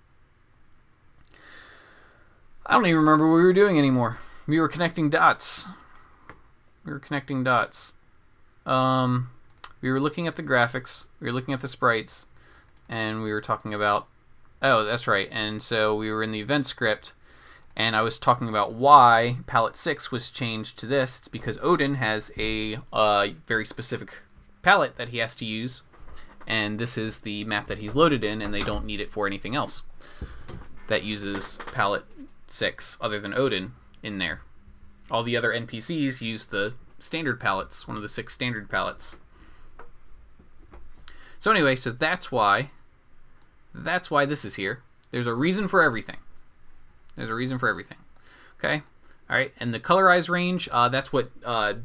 I don't even remember what we were doing anymore. We were connecting dots. We were connecting dots. Um, we were looking at the graphics. We were looking at the sprites. And we were talking about... Oh, that's right. And so we were in the event script. And I was talking about why palette six was changed to this. It's because Odin has a uh, very specific palette that he has to use. And this is the map that he's loaded in, and they don't need it for anything else that uses palette six other than Odin in there. All the other N P Cs use the standard palettes, one of the six standard palettes. So anyway, so that's why, that's why this is here. There's a reason for everything. There's a reason for everything. Okay? All right, and the colorize range, uh, that's what, uh,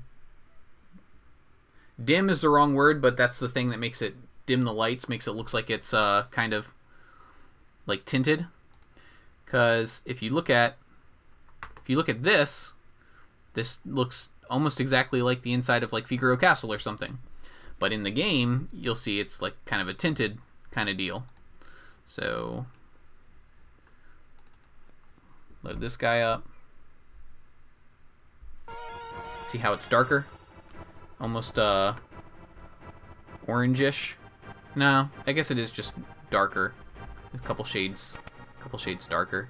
dim is the wrong word, but that's the thing that makes it dim the lights, makes it look like it's uh, kind of like tinted. Because if you look at, if you look at this, this looks almost exactly like the inside of like Figaro Castle or something. But in the game, you'll see it's like kind of a tinted kind of deal. So, load this guy up. See how it's darker? Almost uh, orangish. No, I guess it is just darker. A couple shades, a couple shades darker.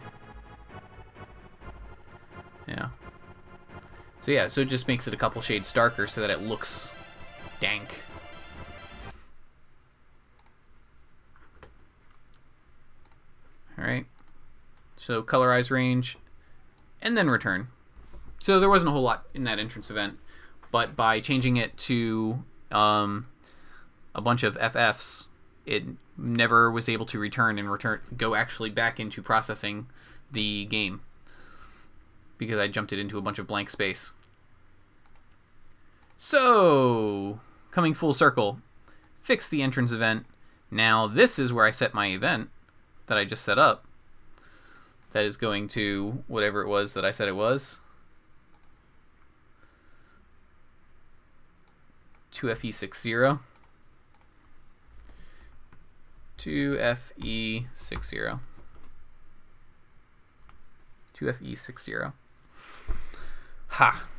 Yeah. So yeah, so it just makes it a couple shades darker so that it looks dank. Alright, so colorize range, and then return. So there wasn't a whole lot in that entrance event, but by changing it to um, a bunch of F Fs, it never was able to return and return go actually back into processing the game, because I jumped it into a bunch of blank space. So, coming full circle, fix the entrance event. Now this is where I set my event that I just set up. That is going to whatever it was that I said it was. two F E sixty. two F E sixty. two F E sixty. Ha!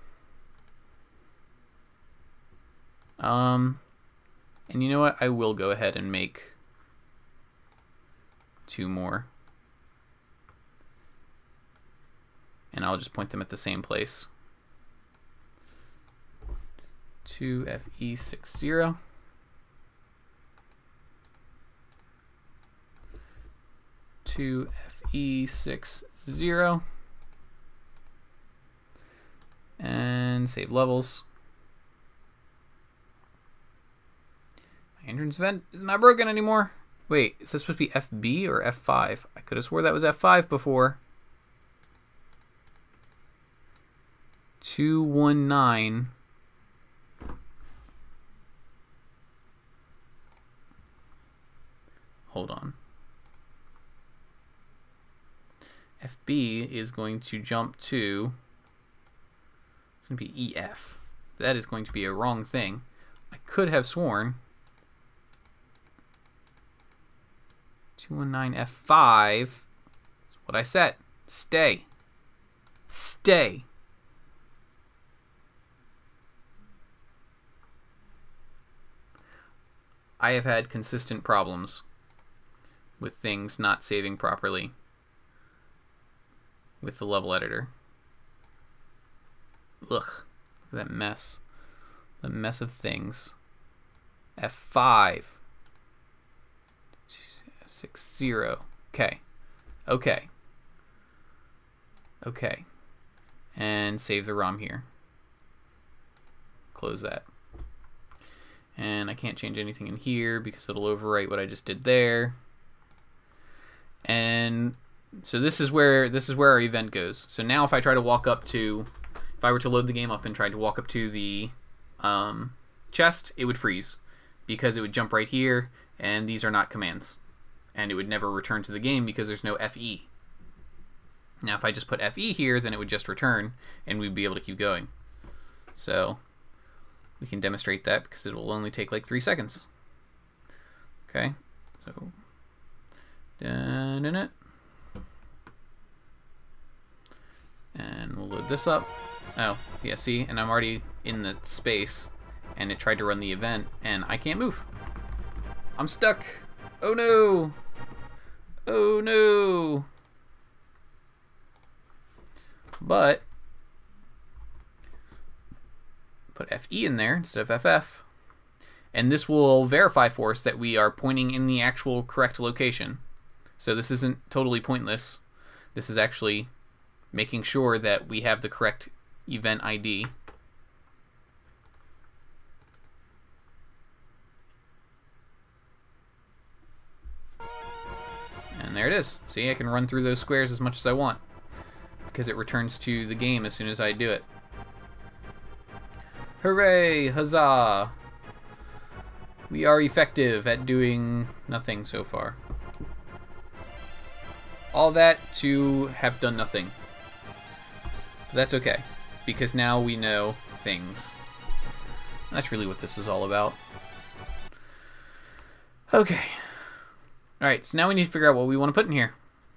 Um, and you know what? I will go ahead and make two more. And I'll just point them at the same place. two F E sixty. two F E sixty. And save levels. My entrance event is not broken anymore. Wait, is this supposed to be F B or F five? I could have swore that was F five before. two one nine. Hold on. F B is going to jump to, it's going to be E F. That is going to be a wrong thing. I could have sworn two one nine F five. That's what I said. Stay. Stay. I have had consistent problems with things not saving properly with the level editor. Ugh, look at that mess. The mess of things. F five. six zero. Okay. Okay. Okay. And save the ROM here. Close that. And I can't change anything in here because it'll overwrite what I just did there. And so this is where this is where our event goes. So now if I try to walk up to, if I were to load the game up and try to walk up to the um, chest, it would freeze because it would jump right here, and these are not commands. And it would never return to the game because there's no F E. Now if I just put F E here, then it would just return, and we'd be able to keep going. So we can demonstrate that because it will only take like three seconds. Okay, so done in it. And we'll load this up. Oh, yeah, see, and I'm already in the space, and it tried to run the event, and I can't move. I'm stuck. Oh no. Oh no. But put F E in there instead of F F, and this will verify for us that we are pointing in the actual correct location. So this isn't totally pointless. This is actually making sure that we have the correct event I D. And there it is. See, I can run through those squares as much as I want because it returns to the game as soon as I do it. Hooray! Huzzah! We are effective at doing nothing so far. All that to have done nothing. But that's okay, because now we know things. That's really what this is all about. Okay. Alright, so now we need to figure out what we want to put in here.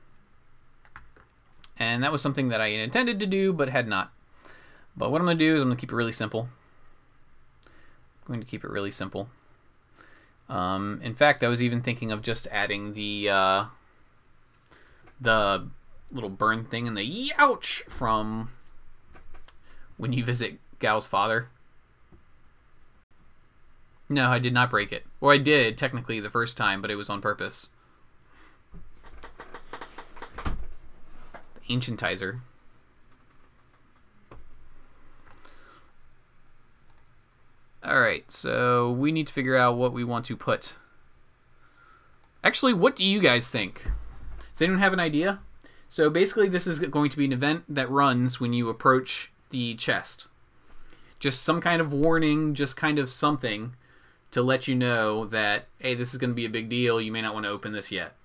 And that was something that I intended to do, but had not. But what I'm going to do is I'm going to keep it really simple. I'm going to keep it really simple. Um, in fact, I was even thinking of just adding the uh, the little burn thing and the ouch from when you visit Gao's father. No, I did not break it. Or I did, technically, the first time, but it was on purpose. The Ancientizer. Alright, so we need to figure out what we want to put. Actually, what do you guys think? Does anyone have an idea? So basically this is going to be an event that runs when you approach the chest. Just some kind of warning, just kind of something to let you know that, hey, this is going to be a big deal. You may not want to open this yet.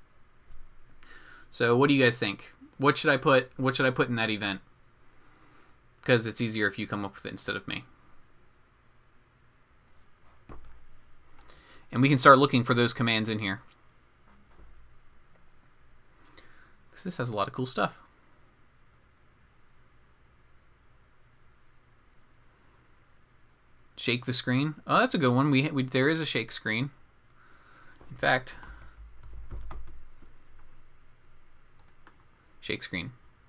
So what do you guys think? What should I put? What should I put in that event? Because it's easier if you come up with it instead of me. And we can start looking for those commands in here. This has a lot of cool stuff. Shake the screen. Oh, that's a good one. We, we there is a shake screen. In fact, shake screen.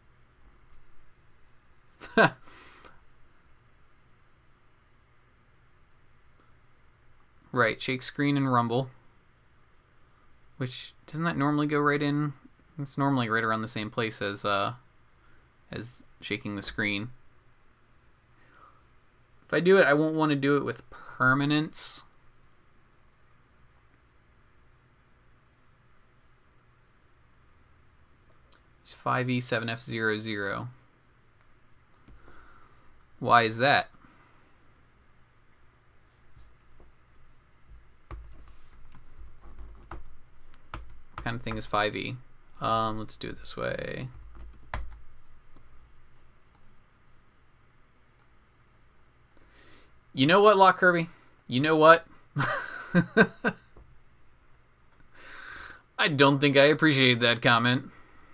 Right, shake screen and rumble. Which doesn't that normally go right in? It's normally right around the same place as uh, as shaking the screen. If I do it, I won't want to do it with permanence. It's five E seven F zero zero. Why is that? What kind of thing is five E? Um, let's do it this way. You know what, Lock Kirby? You know what? I don't think I appreciate that comment.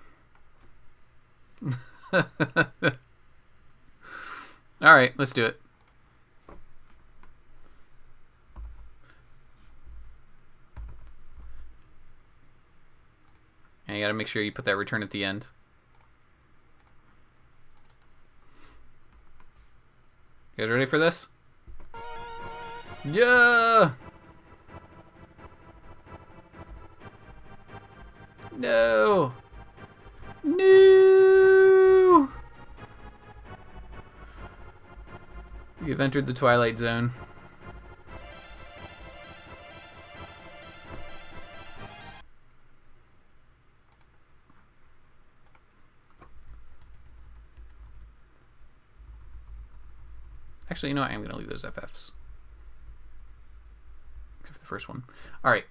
Alright, let's do it. And you gotta make sure you put that return at the end. You guys ready for this? Yeah! No! No! You've entered the Twilight Zone. Actually, you know what? I'm going to leave those F Fs. Except for the first one. Alright.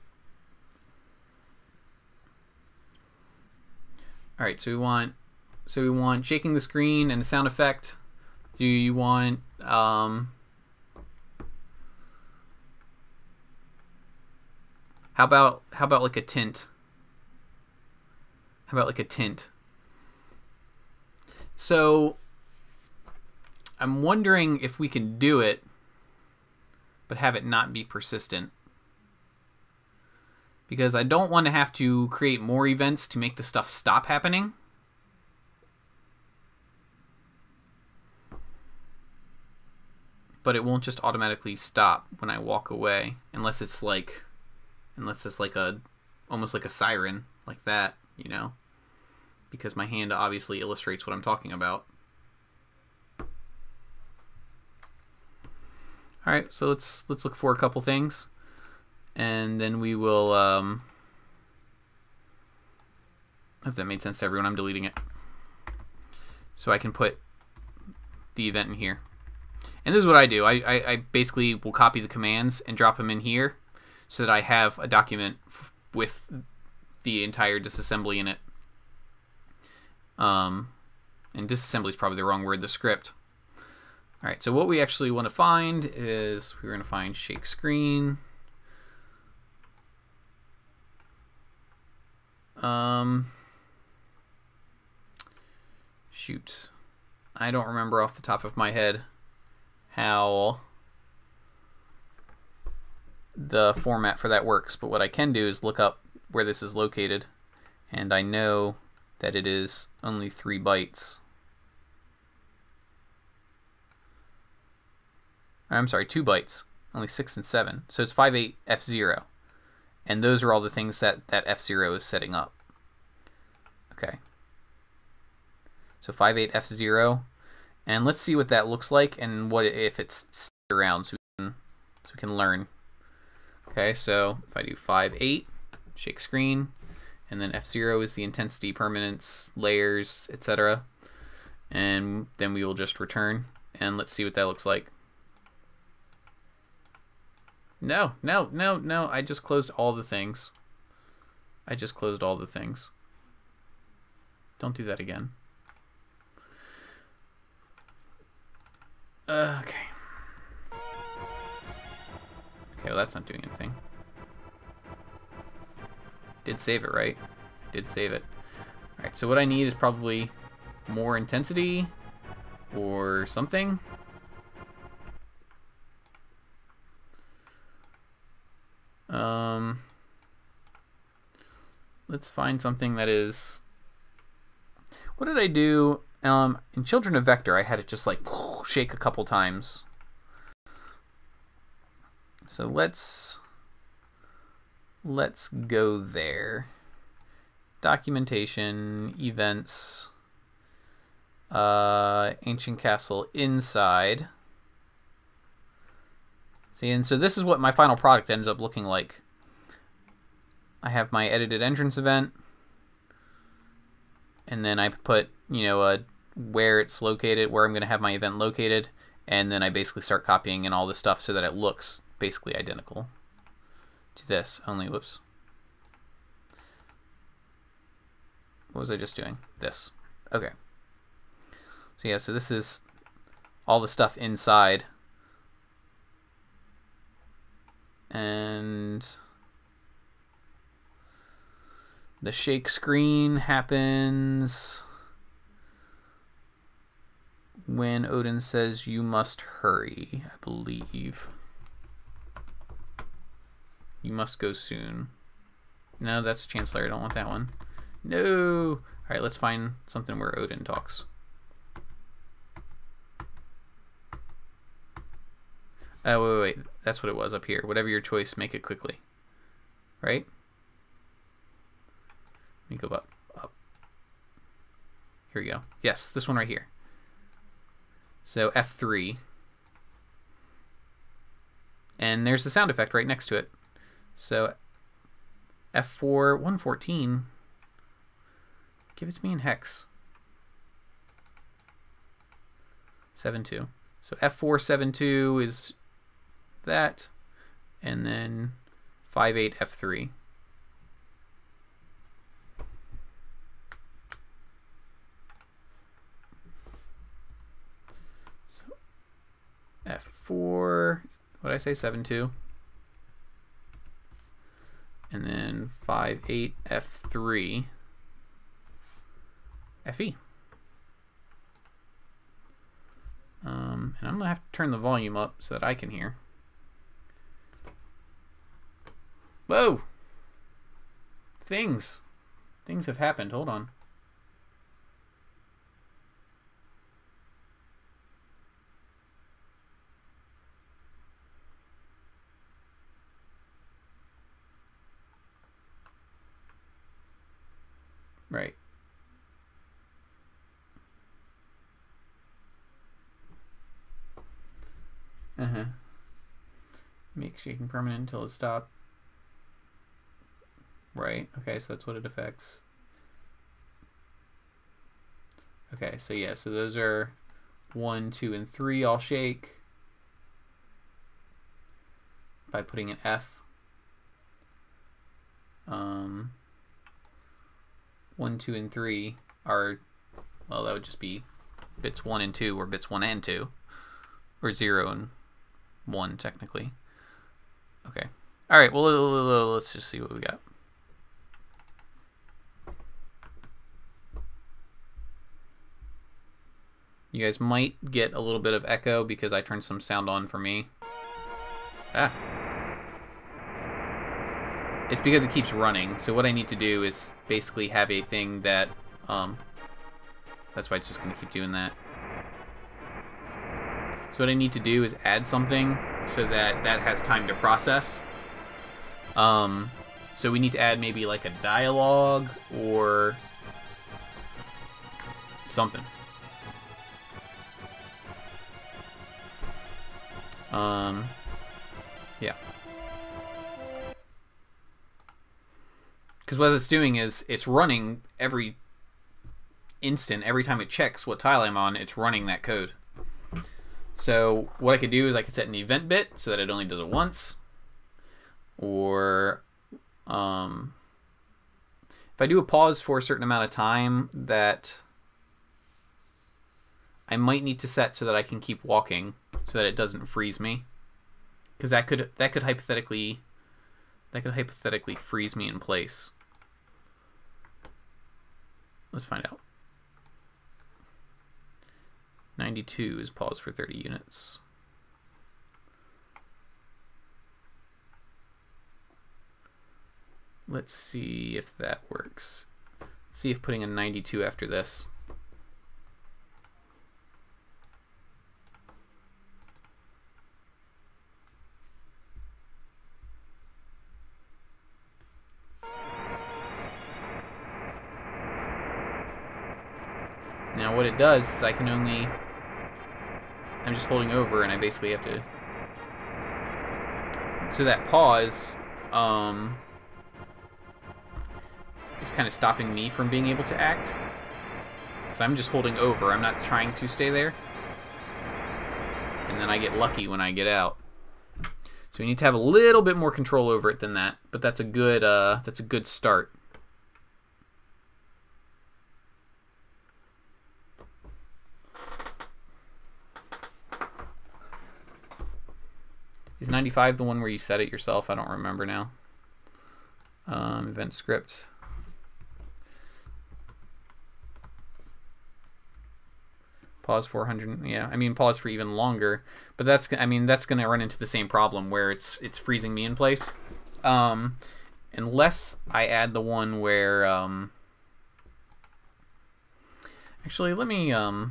Alright, so we want so we want shaking the screen and a sound effect. Do you want um How about how about like a tint? How about like a tint? So I'm wondering if we can do it, but have it not be persistent. Because I don't want to have to create more events to make the stuff stop happening. But it won't just automatically stop when I walk away, unless it's like, unless it's like a, almost like a siren, like that, you know? Because my hand obviously illustrates what I'm talking about. All right, so let's let's look for a couple things, and then we will um, If that made sense to everyone, I'm deleting it. So I can put the event in here. And this is what I do. I, I, I basically will copy the commands and drop them in here so that I have a document with the entire disassembly in it. Um, and disassembly is probably the wrong word, the script. Alright, so what we actually want to find is we're going to find shake screen. Um, shoot. I don't remember off the top of my head how the format for that works, but what I can do is look up where this is located, and I know that it is only three bytes. I'm sorry, two bytes, only six and seven. So it's five eight F zero, and those are all the things that that F zero is setting up. Okay. So five eight F zero, and let's see what that looks like and what if it's around, so we can so we can learn. Okay, so if I do five eight, shake screen, and then F zero is the intensity, permanence, layers, et cetera, and then we will just return, and let's see what that looks like. No, no, no, no, I just closed all the things. I just closed all the things. Don't do that again. Uh, okay. Okay, well that's not doing anything. Did save it, right? Did save it. Alright, so what I need is probably more intensity or something. Um, let's find something that is... What did I do? Um, in Children of Vector, I had it just like shake a couple times. So let's let's go there. Documentation, events, uh, Ancient Castle inside. See, and so this is what my final product ends up looking like. I have my edited entrance event, and then I put, you know, a where it's located, where I'm going to have my event located, and then I basically start copying in all this stuff so that it looks basically identical to this, only, whoops. What was I just doing? This. Okay. So yeah, so this is all the stuff inside. And the shake screen happens when Odin says you must hurry, I believe. You must go soon. No, that's Chancellor. I don't want that one. No! Alright, let's find something where Odin talks. Oh, wait, wait, wait. That's what it was up here. Whatever your choice, make it quickly. Right? Let me go up. up. Here we go. Yes, this one right here. So F three. And there's the sound effect right next to it. So F four, one fourteen. Give it to me in hex. seven two. So F four seven two is that, and then five eight F three. So F four, what did I say, seven two? And then five eight F three F E. Um, and I'm going to have to turn the volume up so that I can hear. Whoa! Things. Things have happened. Hold on. Right. Uh-huh. Make shaking permanent until it stops. Right. Okay, so that's what it affects. Okay, so yeah, so those are one, two, and three. I'll shake by putting an F. Um, one, two, and three are, well, that would just be bits one and two, or bits one and two, or zero and one technically. Okay. All right. Well, let's just see what we got. You guys might get a little bit of echo because I turned some sound on for me. Ah. It's because it keeps running. So what I need to do is basically have a thing that, um, that's why it's just going to keep doing that. So what I need to do is add something so that that has time to process. Um, so we need to add maybe like a dialogue or something. Um, yeah. Because what it's doing is it's running every instant, every time it checks what tile I'm on, it's running that code. So what I could do is I could set an event bit so that it only does it once. Or um, if I do a pause for a certain amount of time, that I might need to set so that I can keep walking so that it doesn't freeze me. Because that could that could hypothetically that could hypothetically freeze me in place. Let's find out. ninety-two is pause for thirty units. Let's see if that works. Let's see if putting a ninety-two after this. Now what it does is I can only, I'm just holding over and I basically have to, so that pause um, is kind of stopping me from being able to act. So I'm just holding over, I'm not trying to stay there. And then I get lucky when I get out. So we need to have a little bit more control over it than that, but that's a good, uh, that's a good start. Is ninety-five the one where you set it yourself? I don't remember now. Um, event script. Pause four hundred. Yeah, I mean pause for even longer. But that's, I mean that's going to run into the same problem where it's it's freezing me in place. Um, unless I add the one where. Um, actually, let me. Um,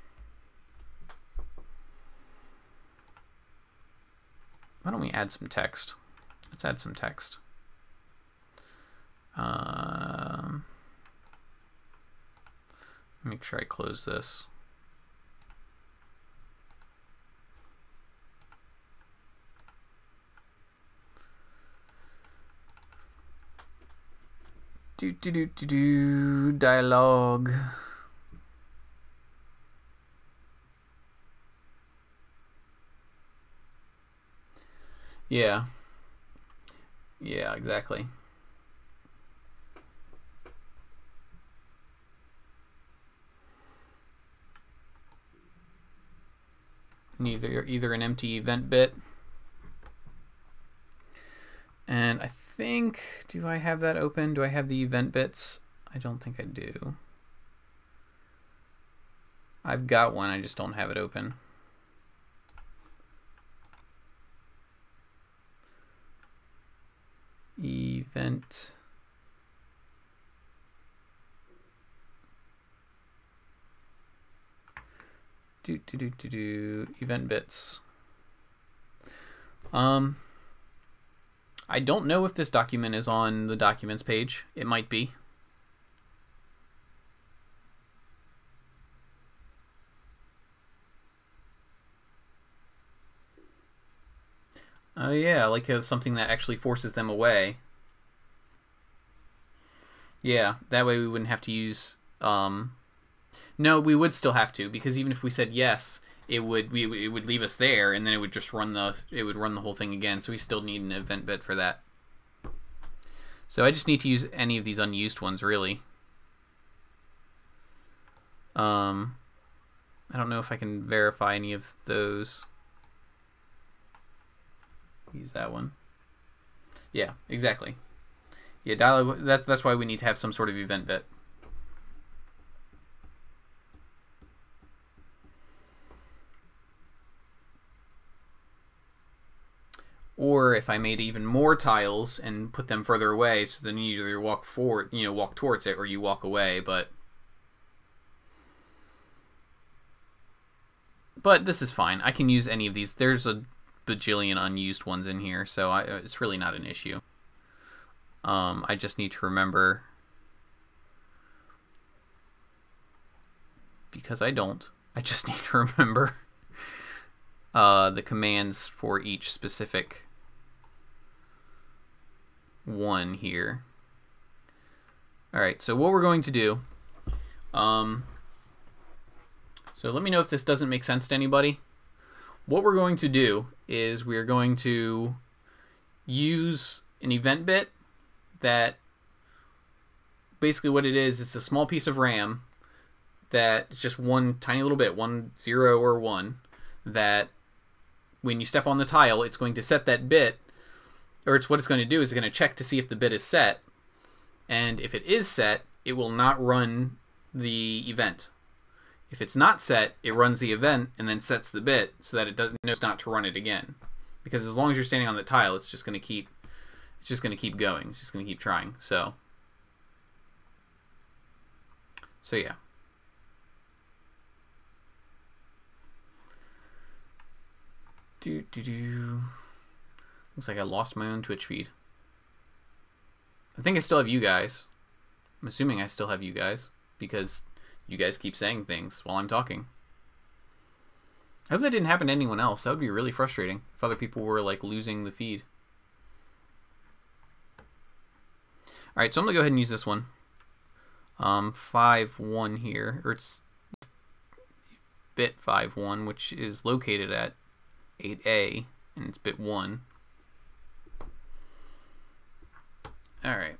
Why don't we add some text? Let's add some text. Um, make sure I close this. Do do do do do dialogue. Yeah. Yeah, exactly. Either either an empty event bit. And I think, do I have that open? Do I have the event bits? I don't think I do. I've got one, I just don't have it open. Event. Do do do do do event bits. Um, I don't know if this document is on the documents page. It might be. Oh yeah, like uh, something that actually forces them away. Yeah, that way we wouldn't have to use um, No, we would still have to, because even if we said yes, it would we it would leave us there, and then it would just run the it would run the whole thing again. So we still need an event bit for that. So I just need to use any of these unused ones, really. Um, I don't know if I can verify any of those. Use that one. Yeah, exactly. Yeah, dialogue. That's that's why we need to have some sort of event bit. Or if I made even more tiles and put them further away, so then you either walk forward, you know, walk towards it, or you walk away. But but this is fine. I can use any of these. There's a bajillion unused ones in here, so I, it's really not an issue. Um, I just need to remember, because I don't. I just need to remember uh, the commands for each specific one here. Alright, so what we're going to do, um, so let me know if this doesn't make sense to anybody. What we're going to do is we're going to use an event bit that basically what it is, it's a small piece of RAM that is just one tiny little bit, one zero or one, that when you step on the tile, it's going to set that bit, or it's what it's going to do is it's going to check to see if the bit is set, and if it is set, it will not run the event. If it's not set, it runs the event and then sets the bit so that it doesn't knows not to run it again. Because as long as you're standing on the tile, it's just going to keep it's just going to keep going. It's just going to keep trying. So So yeah. Do do do. Looks like I lost my own Twitch feed. I think I still have you guys. I'm assuming I still have you guys because you guys keep saying things while I'm talking. I hope that didn't happen to anyone else. That would be really frustrating if other people were like losing the feed. Alright, so I'm going to go ahead and use this one. Um, five one here, or it's bit five one, which is located at eight A, and it's bit one. Alright.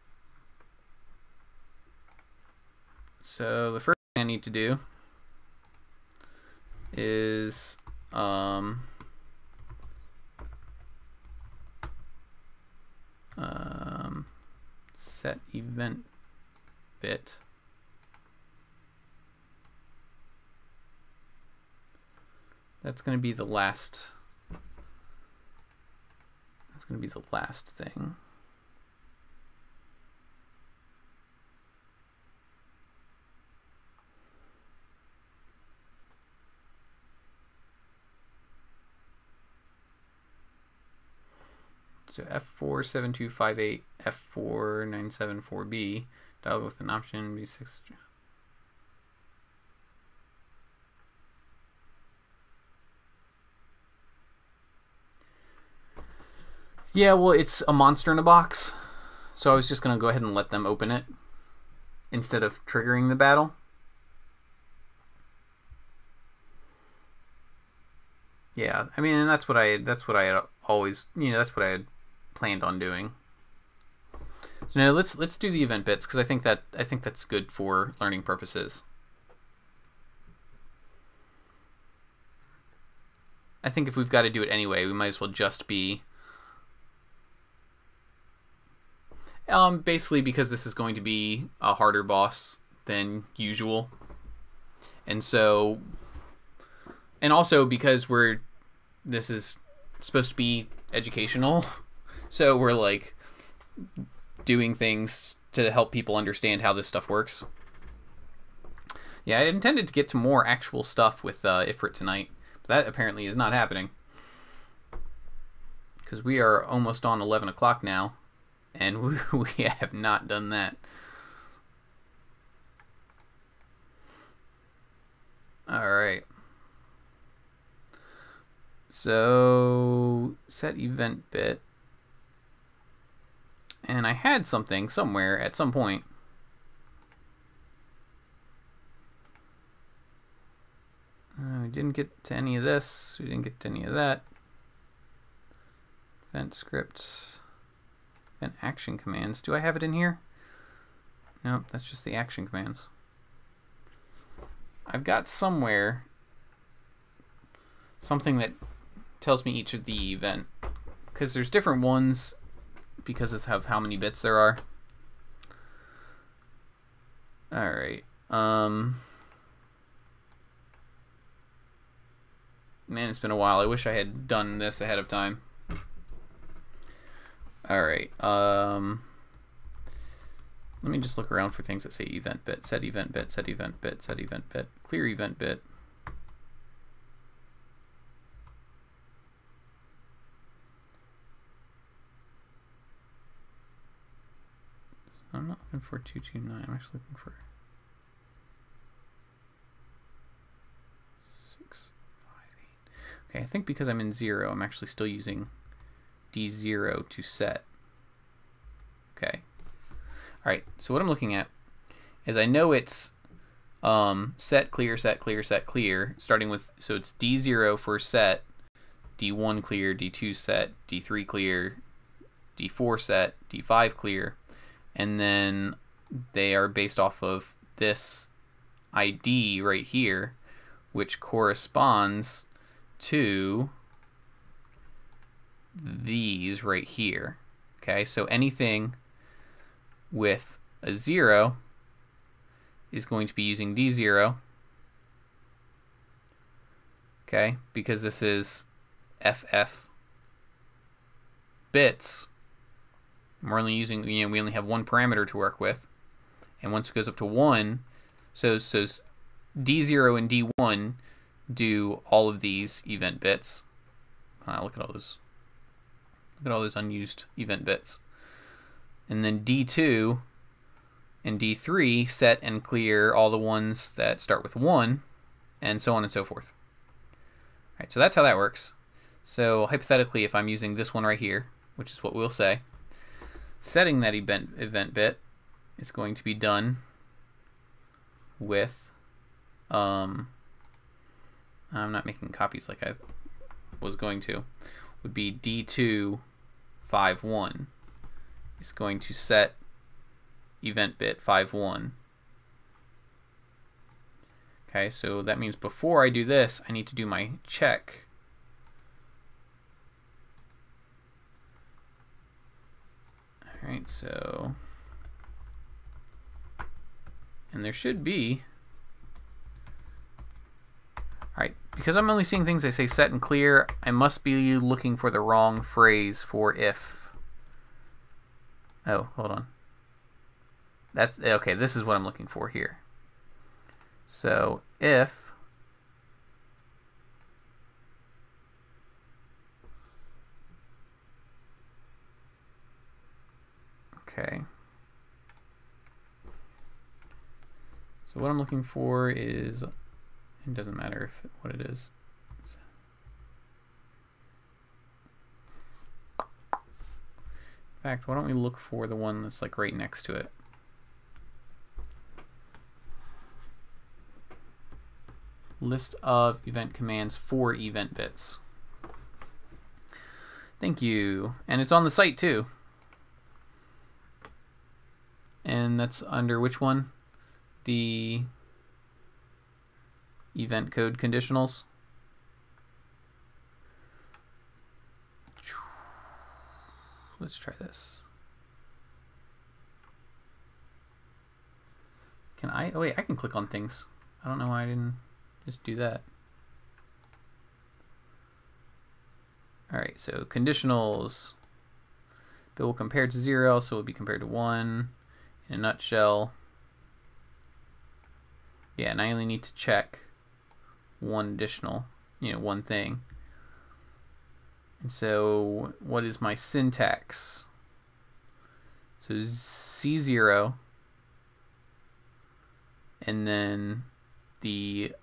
So the first thing I need to do is um, um, set event bit. That's going to be the last. That's going to be the last thing. So F four seven two five eight, F four nine seven four B, dialog with an option B six. Yeah, well, it's a monster in a box, so I was just going to go ahead and let them open it instead of triggering the battle. Yeah, I mean, and that's what I that's what I had always, you know, that's what I had planned on doing. So now let's let's do the event bits because I think that I think that's good for learning purposes. I think if we've got to do it anyway, we might as well just be um basically because this is going to be a harder boss than usual. And so and also because we're this is supposed to be educational. So we're like doing things to help people understand how this stuff works. Yeah, I intended to get to more actual stuff with uh, Ifrit tonight, but that apparently is not happening. Because we are almost on eleven o'clock now, and we, we have not done that. Alright. So, set event bit. And I had something somewhere at some point. didn't get to any of this. We didn't get to any of that. Event script. Event action commands. Do I have it in here? Nope, that's just the action commands. I've got somewhere something that tells me each of the event, because there's different ones because it's of how many bits there are. Alright. Um, man, it's been a while. I wish I had done this ahead of time. Alright. Um, let me just look around for things that say event bit. Set event bit, set event bit, set event bit, clear event bit. I'm not looking for two two nine. I'm actually looking for six five eight. Okay, I think because I'm in zero, I'm actually still using D zero to set. Okay. All right. So what I'm looking at is I know it's um, set, clear, set, clear, set, clear, starting with, so it's D zero for set, D one clear, D two set, D three clear, D four set, D five clear. And then they are based off of this I D right here, which corresponds to these right here. Okay, so anything with a zero is going to be using D zero. Okay, because this is F F bits. We're only using, you know, we only have one parameter to work with, and once it goes up to one, so so D zero and D one do all of these event bits. Uh, look at all those, look at all those unused event bits, and then D two and D three set and clear all the ones that start with one, and so on and so forth. All right, so that's how that works. So hypothetically, if I'm using this one right here, which is what we'll say, setting that event event bit is going to be done with, um, I'm not making copies like I was going to, would be D two five one is going to set event bit five one. Okay, so that means before I do this, I need to do my check. Alright, so, and there should be, alright, because I'm only seeing things that say set and clear, I must be looking for the wrong phrase for if. Oh, hold on. That's, okay, this is what I'm looking for here. So, if okay. So what I'm looking for is, it doesn't matter if what it is. In fact, why don't we look for the one that's like right next to it? List of event commands for event bits. Thank you. And it's on the site too. And that's under which one? The event code conditionals. Let's try this. Can I? Oh wait, I can click on things. I don't know why I didn't just do that. Alright, so conditionals. Bit will compare to zero, so it will be compared to one. In a nutshell, yeah, and I only need to check one additional, you know, one thing. And so what is my syntax? So C zero, and then the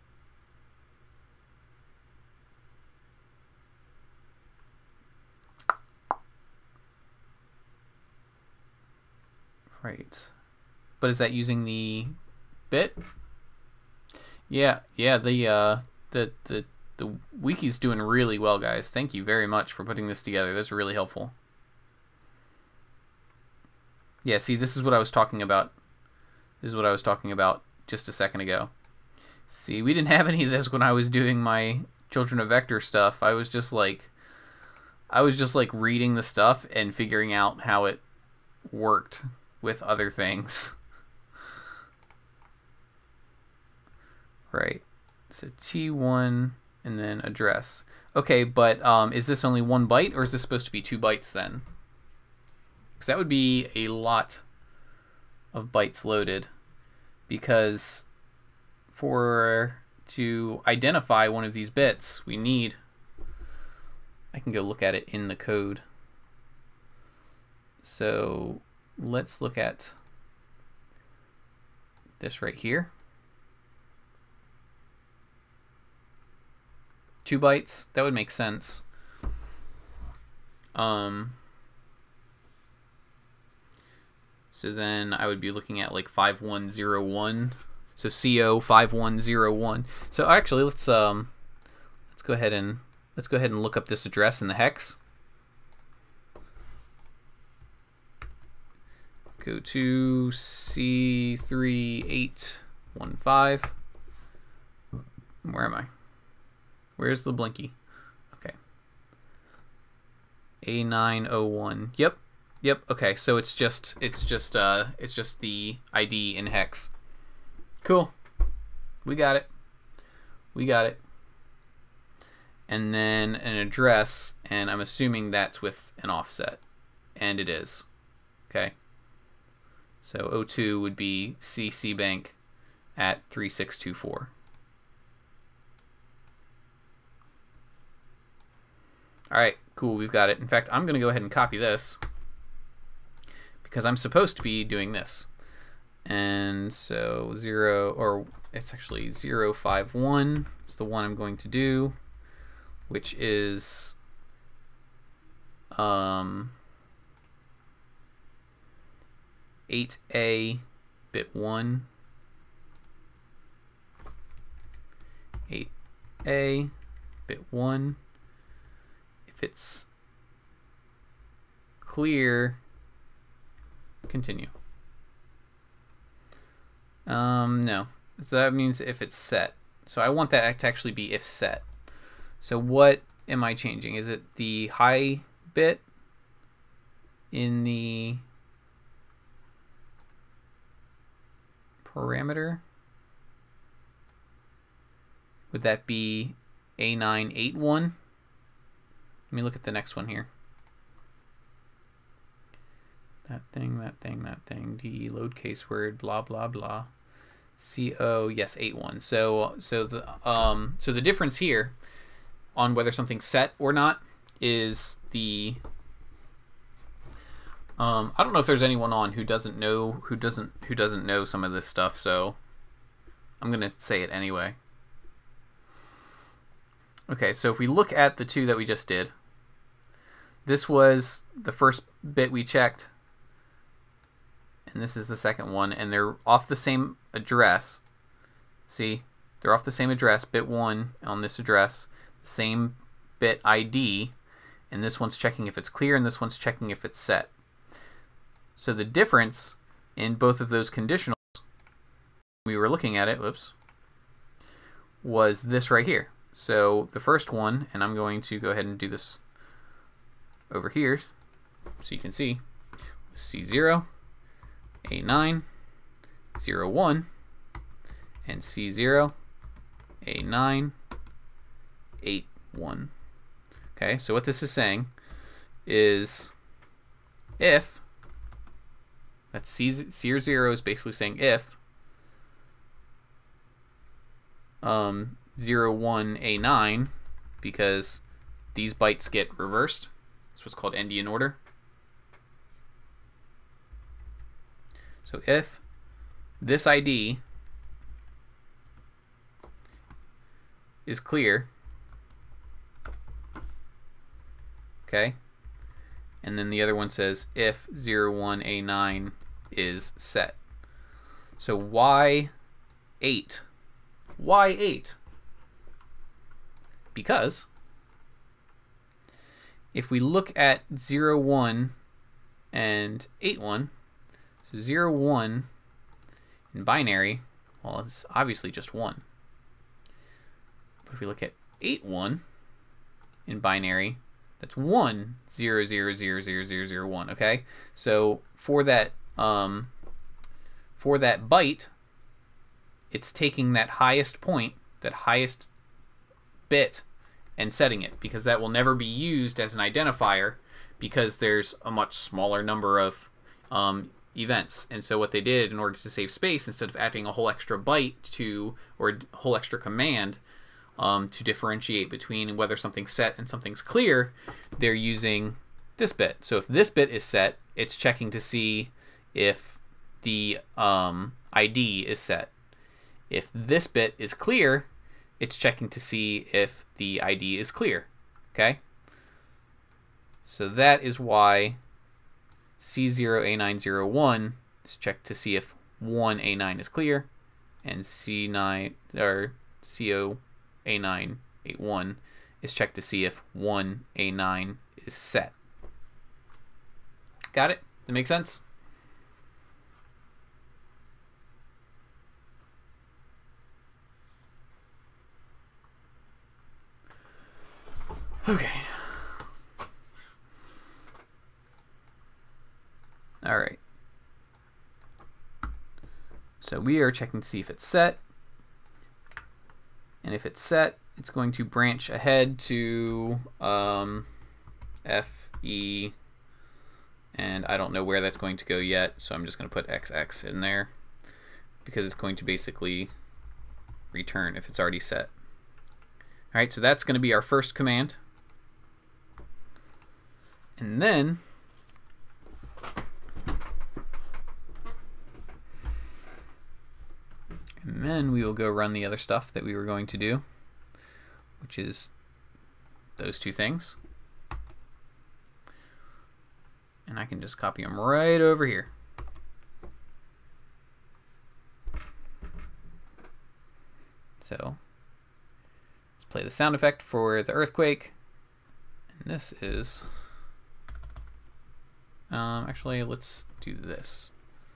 right. But is that using the bit? Yeah, yeah, the uh the the the wiki's doing really well, guys. Thank you very much for putting this together. That's really helpful. Yeah, see, this is what I was talking about. This is what I was talking about just a second ago. See, we didn't have any of this when I was doing my Children of Vector stuff. I was just like, I was just like reading the stuff and figuring out how it worked with other things. Right. So T one and then address. Okay, but um, is this only one byte, or is this supposed to be two bytes then? Because that would be a lot of bytes loaded. Because for to identify one of these bits, we need, I can go look at it in the code. So let's look at this right here. Two bytes, that would make sense. Um, so then I would be looking at like five one zero one. So C O five one zero one. So actually, let's um, let's go ahead and let's go ahead and look up this address in the hex. Go to C three eight one five. Where am I? Where's the blinky? Okay. A nine oh one. Yep. Yep. Okay. So it's just it's just uh it's just the I D in hex. Cool. We got it. We got it. And then an address, and I'm assuming that's with an offset, and it is. Okay. So oh two would be C C bank at three six two four. Alright, cool, we've got it. In fact, I'm going to go ahead and copy this because I'm supposed to be doing this. And so zero, or it's actually zero five one is the one I'm going to do, which is um, eight A bit one, eight A bit one. If it's clear, continue. Um, no. So that means if it's set. So I want that to actually be if set. So what am I changing? Is it the high bit in the parameter? Would that be A nine eight one? Let me look at the next one here. That thing, that thing, that thing. D load case word, blah blah blah. C O, yes, eight one. So so the um so the difference here on whether something's set or not is the um I don't know if there's anyone on who doesn't know who doesn't who doesn't know some of this stuff, so I'm gonna say it anyway. Okay, so if we look at the two that we just did, this was the first bit we checked, and this is the second one, and they're off the same address. See, they're off the same address, bit one on this address, the same bit I D, and this one's checking if it's clear, and this one's checking if it's set. So the difference in both of those conditionals, we were looking at it, whoops, was this right here. So the first one, and I'm going to go ahead and do this over here so you can see, C zero, A nine, zero one, and C zero, A nine, eight one. Okay, so what this is saying is if, that's C, C or zero is basically saying if um, zero one A nine, because these bytes get reversed. It's what's called endian order. So if this I D is clear, okay, and then the other one says if zero one A nine is set. So Y eight, Y eight Because if we look at zero, one and eight, one, so zero, one in binary, well, it's obviously just one. But if we look at eight, one in binary, that's one, zero, zero, zero, zero, zero, zero, one, okay? So for that, um, for that byte, it's taking that highest point, that highest bit, and setting it, because that will never be used as an identifier because there's a much smaller number of um, events. And so what they did in order to save space, instead of adding a whole extra byte to, or a whole extra command um, to differentiate between whether something's set and something's clear, they're using this bit. So if this bit is set, it's checking to see if the um, I D is set. If this bit is clear, it's checking to see if the I D is clear, okay? So that is why C zero A nine zero one is checked to see if one A nine is clear, and C nine or C zero A nine eight one is checked to see if one A nine is set. Got it? That make sense? Okay. All right. So we are checking to see if it's set. And if it's set, it's going to branch ahead to um, F E, and I don't know where that's going to go yet, so I'm just going to put X X in there because it's going to basically return if it's already set. All right, so that's going to be our first command. And then and then we will go run the other stuff that we were going to do, which is those two things. And I can just copy them right over here. So let's play the sound effect for the earthquake. And this is Um, actually, let's do this.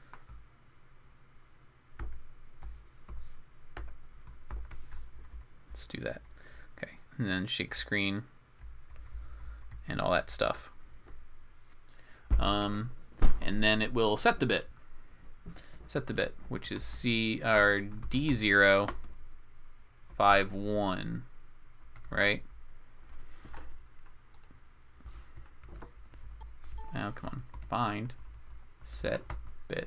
Let's do that. Okay, and then shake screen and all that stuff. Um, and then it will set the bit. Set the bit, which is C or D zero five one, right? Now, come on, find set bit.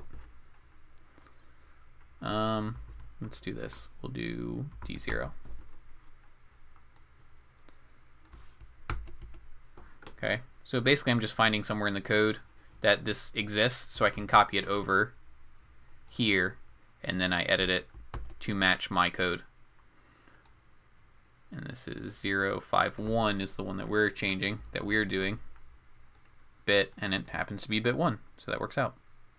Um, let's do this. We'll do D zero. Okay, so basically I'm just finding somewhere in the code that this exists so I can copy it over here, and then I edit it to match my code. And this is zero five one is the one that we're changing, that we're doing. Bit, and it happens to be bit one, so that works out.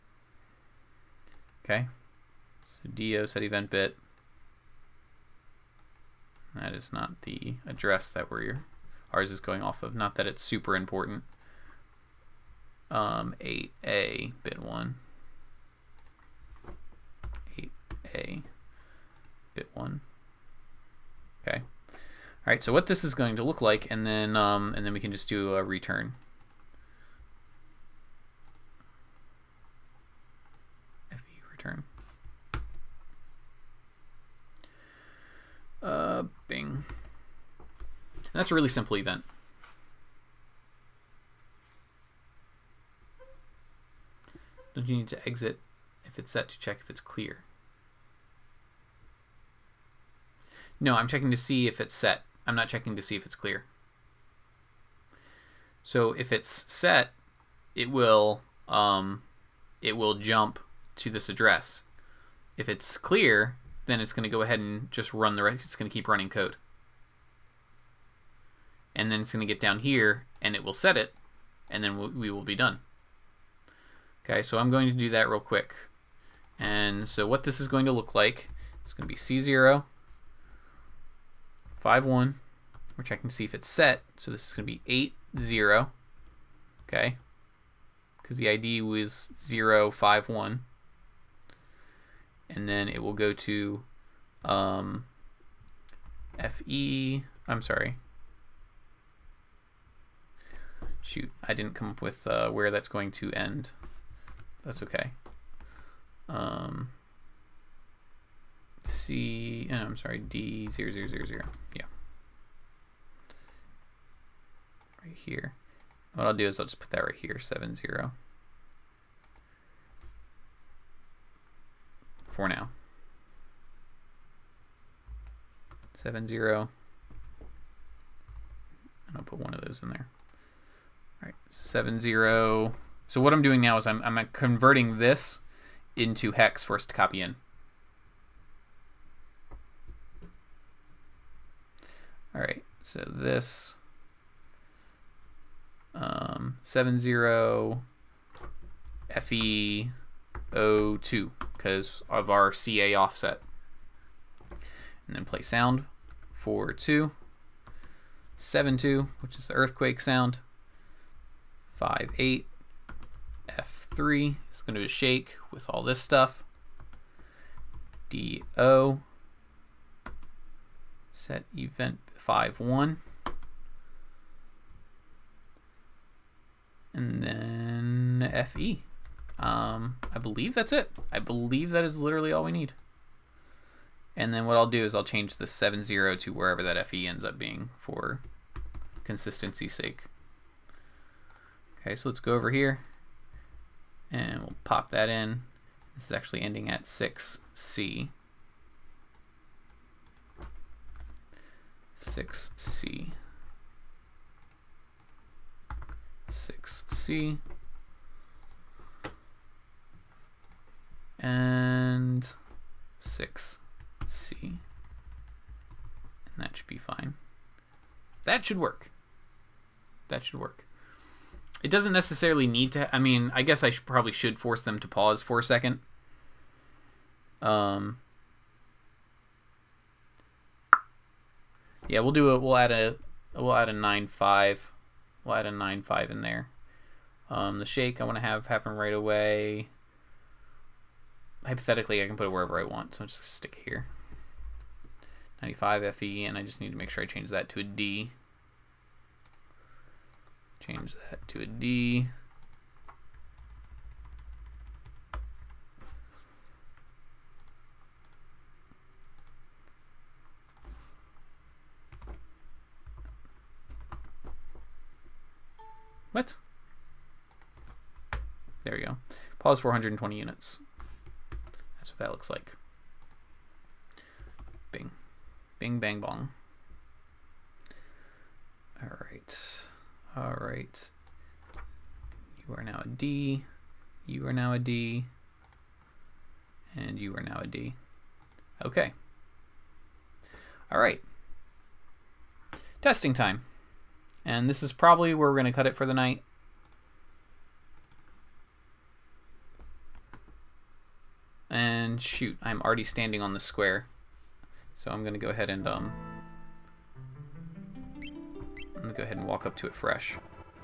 Okay, so D O set event bit. That is not the address that we're ours is going off of. Not that it's super important. Um, eight A bit one. eight A bit one. Okay. All right. So what this is going to look like, and then um, and then we can just do a return. Return. Uh, bing. And that's a really simple event. Don't you need to exit if it's set to check if it's clear? No, I'm checking to see if it's set. I'm not checking to see if it's clear. So if it's set, it will um, it will jump to this address. If it's clear, then it's going to go ahead and just run the rest. It's going to keep running code. And then it's going to get down here and it will set it, and then we will be done. Okay, so I'm going to do that real quick. And so what this is going to look like is going to be C zero five one We're checking to see if it's set. So this is going to be eight zero. Okay. Because the I D was zero five one. And then it will go to um, F E. I'm sorry. Shoot, I didn't come up with uh, where that's going to end. That's okay. Um, C, oh, I'm sorry, D zero zero zero zero. Yeah. Right here. What I'll do is I'll just put that right here, seven zero. For now. seven zero. And I'll put one of those in there. All right, seven zero. So what I'm doing now is I'm, I'm converting this into hex for us to copy in. All right, so this um, seven zero F E zero two because of our C A offset. And then play sound four two, seven two, which is the earthquake sound, five eight, F three, it's going to be a shake with all this stuff, D O, set event five one, and then F E. Um, I believe that's it. I believe that is literally all we need. And then what I'll do is I'll change the seven zero to wherever that F E ends up being for consistency's sake. Okay, so let's go over here and we'll pop that in. This is actually ending at six C. six C. six C. And six C. And that should be fine. That should work. That should work. It doesn't necessarily need to, I mean, I guess I should, probably should force them to pause for a second. Um, yeah, we'll do a, we'll add a, we'll add a nine five. We'll add a nine five in there. Um, the shake I want to have happen right away. Hypothetically, I can put it wherever I want, so I'll just stick it here. ninety-five F E, and I just need to make sure I change that to a D. Change that to a D. What? There we go. Pause four hundred twenty units. That's what that looks like. Bing. Bing, bang, bong. All right. All right. You are now a D. You are now a D. And you are now a D. Okay. All right. Testing time. And this is probably where we're going to cut it for the night. And shoot, I'm already standing on the square. So I'm going to go ahead and um I'm going to go ahead and walk up to it fresh.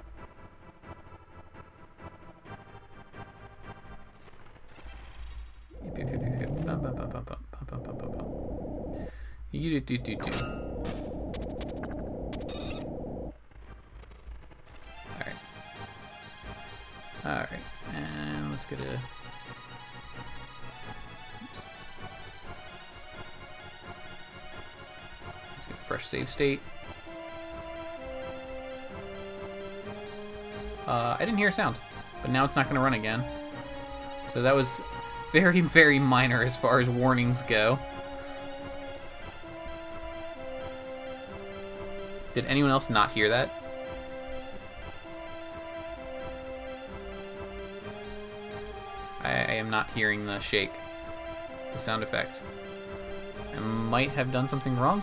You do do do do. Alright. Alright. And let's get a let's get a fresh save state. Uh, I didn't hear a sound, but now it's not going to run again. So that was very, very minor as far as warnings go. Did anyone else not hear that? I, I am not hearing the shake, the sound effect. I might have done something wrong.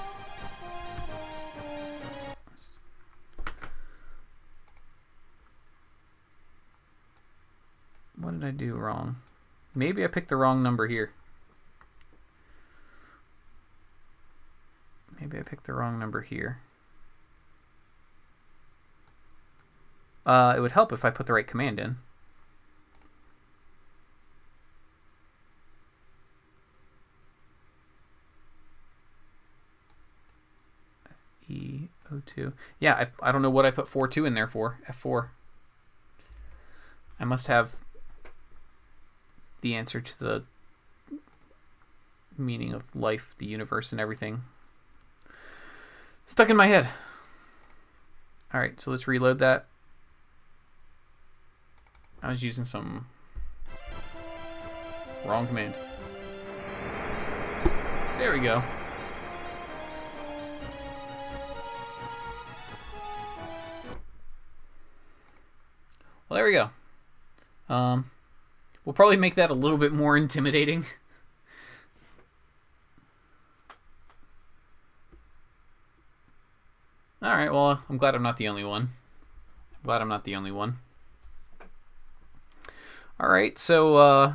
What did I do wrong? Maybe I picked the wrong number here. Maybe I picked the wrong number here. Uh, it would help if I put the right command in. F E O two. Yeah, I, I don't know what I put four two in there for. F four. I must have the answer to the meaning of life, the universe, and everything stuck in my head. Alright, so let's reload that. I was using some wrong command. There we go. Well, there we go. Um, we'll probably make that a little bit more intimidating. Alright, well, I'm glad I'm not the only one. I'm glad I'm not the only one. Alright, so, uh,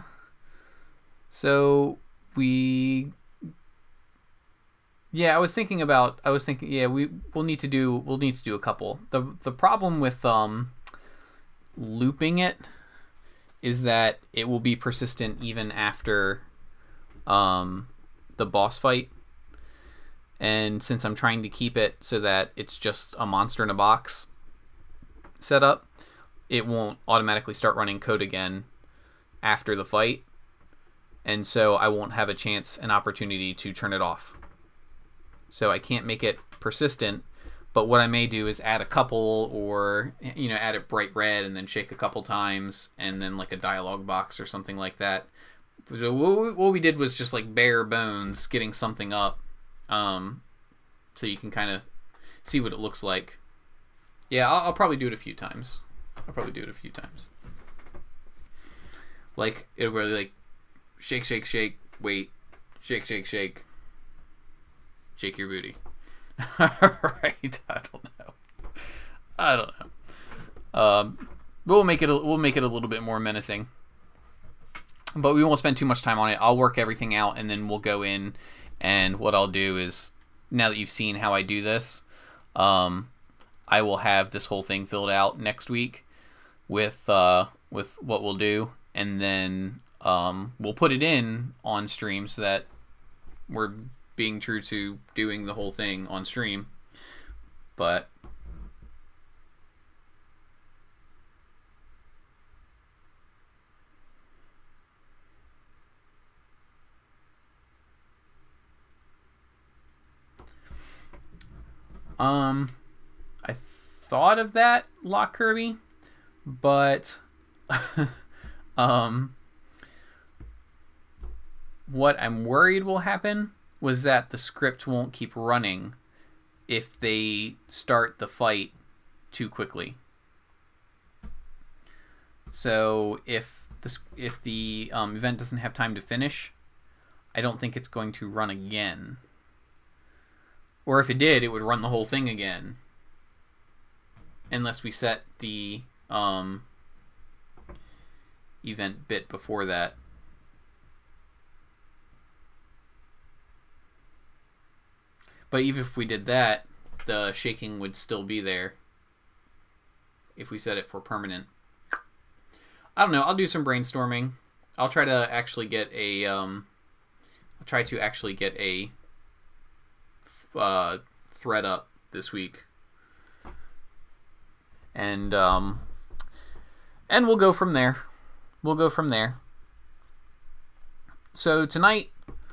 so we, yeah, I was thinking about, I was thinking, yeah, we, we'll need to do, we'll need to do a couple. The, the problem with, um, looping it is that it will be persistent even after, um, the boss fight. And since I'm trying to keep it so that it's just a monster in a box setup, it won't automatically start running code again after the fight, and so I won't have a chance, an opportunity to turn it off. So I can't make it persistent, but what I may do is add a couple, or you know, add it bright red and then shake a couple times, and then like a dialogue box or something like that. So what we did was just like bare bones getting something up, um, so you can kind of see what it looks like. Yeah, I'll, I'll probably do it a few times. I'll probably do it a few times. Like, it'll really like, shake, shake, shake, wait, shake, shake, shake, shake your booty. Right? I don't know. I don't know. Um, we'll make it. A, we'll make it a little bit more menacing, but we won't spend too much time on it. I'll work everything out, and then we'll go in. And what I'll do is, now that you've seen how I do this, um, I will have this whole thing filled out next week with uh, with what we'll do. And then um, we'll put it in on stream so that we're being true to doing the whole thing on stream. But um, I thought of that, Lock Kirby, but Um, what I'm worried will happen was that the script won't keep running if they start the fight too quickly. So if the, if the um, event doesn't have time to finish, I don't think it's going to run again. Or if it did, it would run the whole thing again. Unless we set the um, event bit before that. But even if we did that, the shaking would still be there if we set it for permanent. I don't know. I'll do some brainstorming. I'll try to actually get a um I'll try to actually get a uh, thread up this week. And um and we'll go from there. We'll go from there. So tonight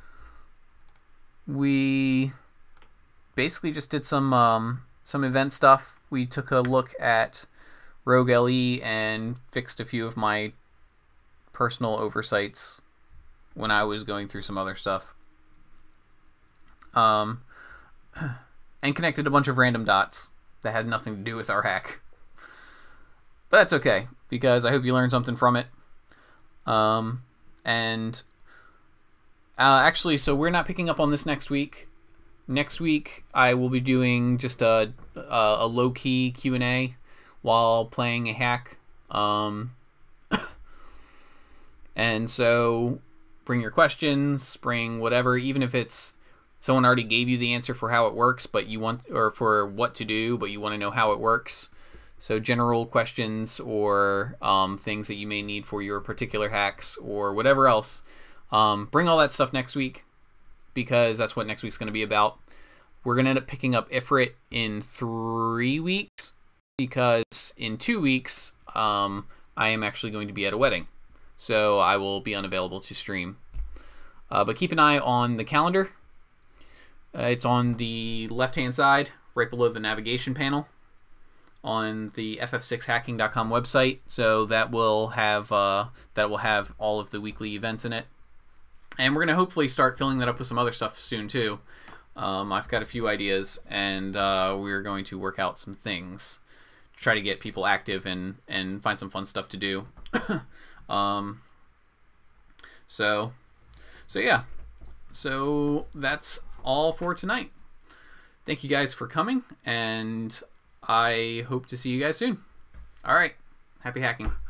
we basically just did some um, some event stuff. We took a look at Rogue L E and fixed a few of my personal oversights when I was going through some other stuff. Um, and connected a bunch of random dots that had nothing to do with our hack. But that's okay, because I hope you learned something from it. Um, and uh, actually, so we're not picking up on this next week. Next week, I will be doing just a, a, a low-key Q and A while playing a hack. Um, and so bring your questions, bring whatever, even if it's someone already gave you the answer for how it works, but you want, or for what to do, but you want to know how it works. So general questions or um, things that you may need for your particular hacks or whatever else. Um, bring all that stuff next week, because that's what next week's going to be about. We're going to end up picking up Ifrit in three weeks, because in two weeks um, I am actually going to be at a wedding. So I will be unavailable to stream. Uh, but keep an eye on the calendar. Uh, it's on the left-hand side, right below the navigation panel, on the F F six hacking dot com website. So that will have uh, that will have all of the weekly events in it, and we're gonna hopefully start filling that up with some other stuff soon too. Um, I've got a few ideas, and uh, we're going to work out some things to try to get people active and and find some fun stuff to do. um, so so yeah, so that's all for tonight. Thank you guys for coming, and I hope to see you guys soon. All right, happy hacking.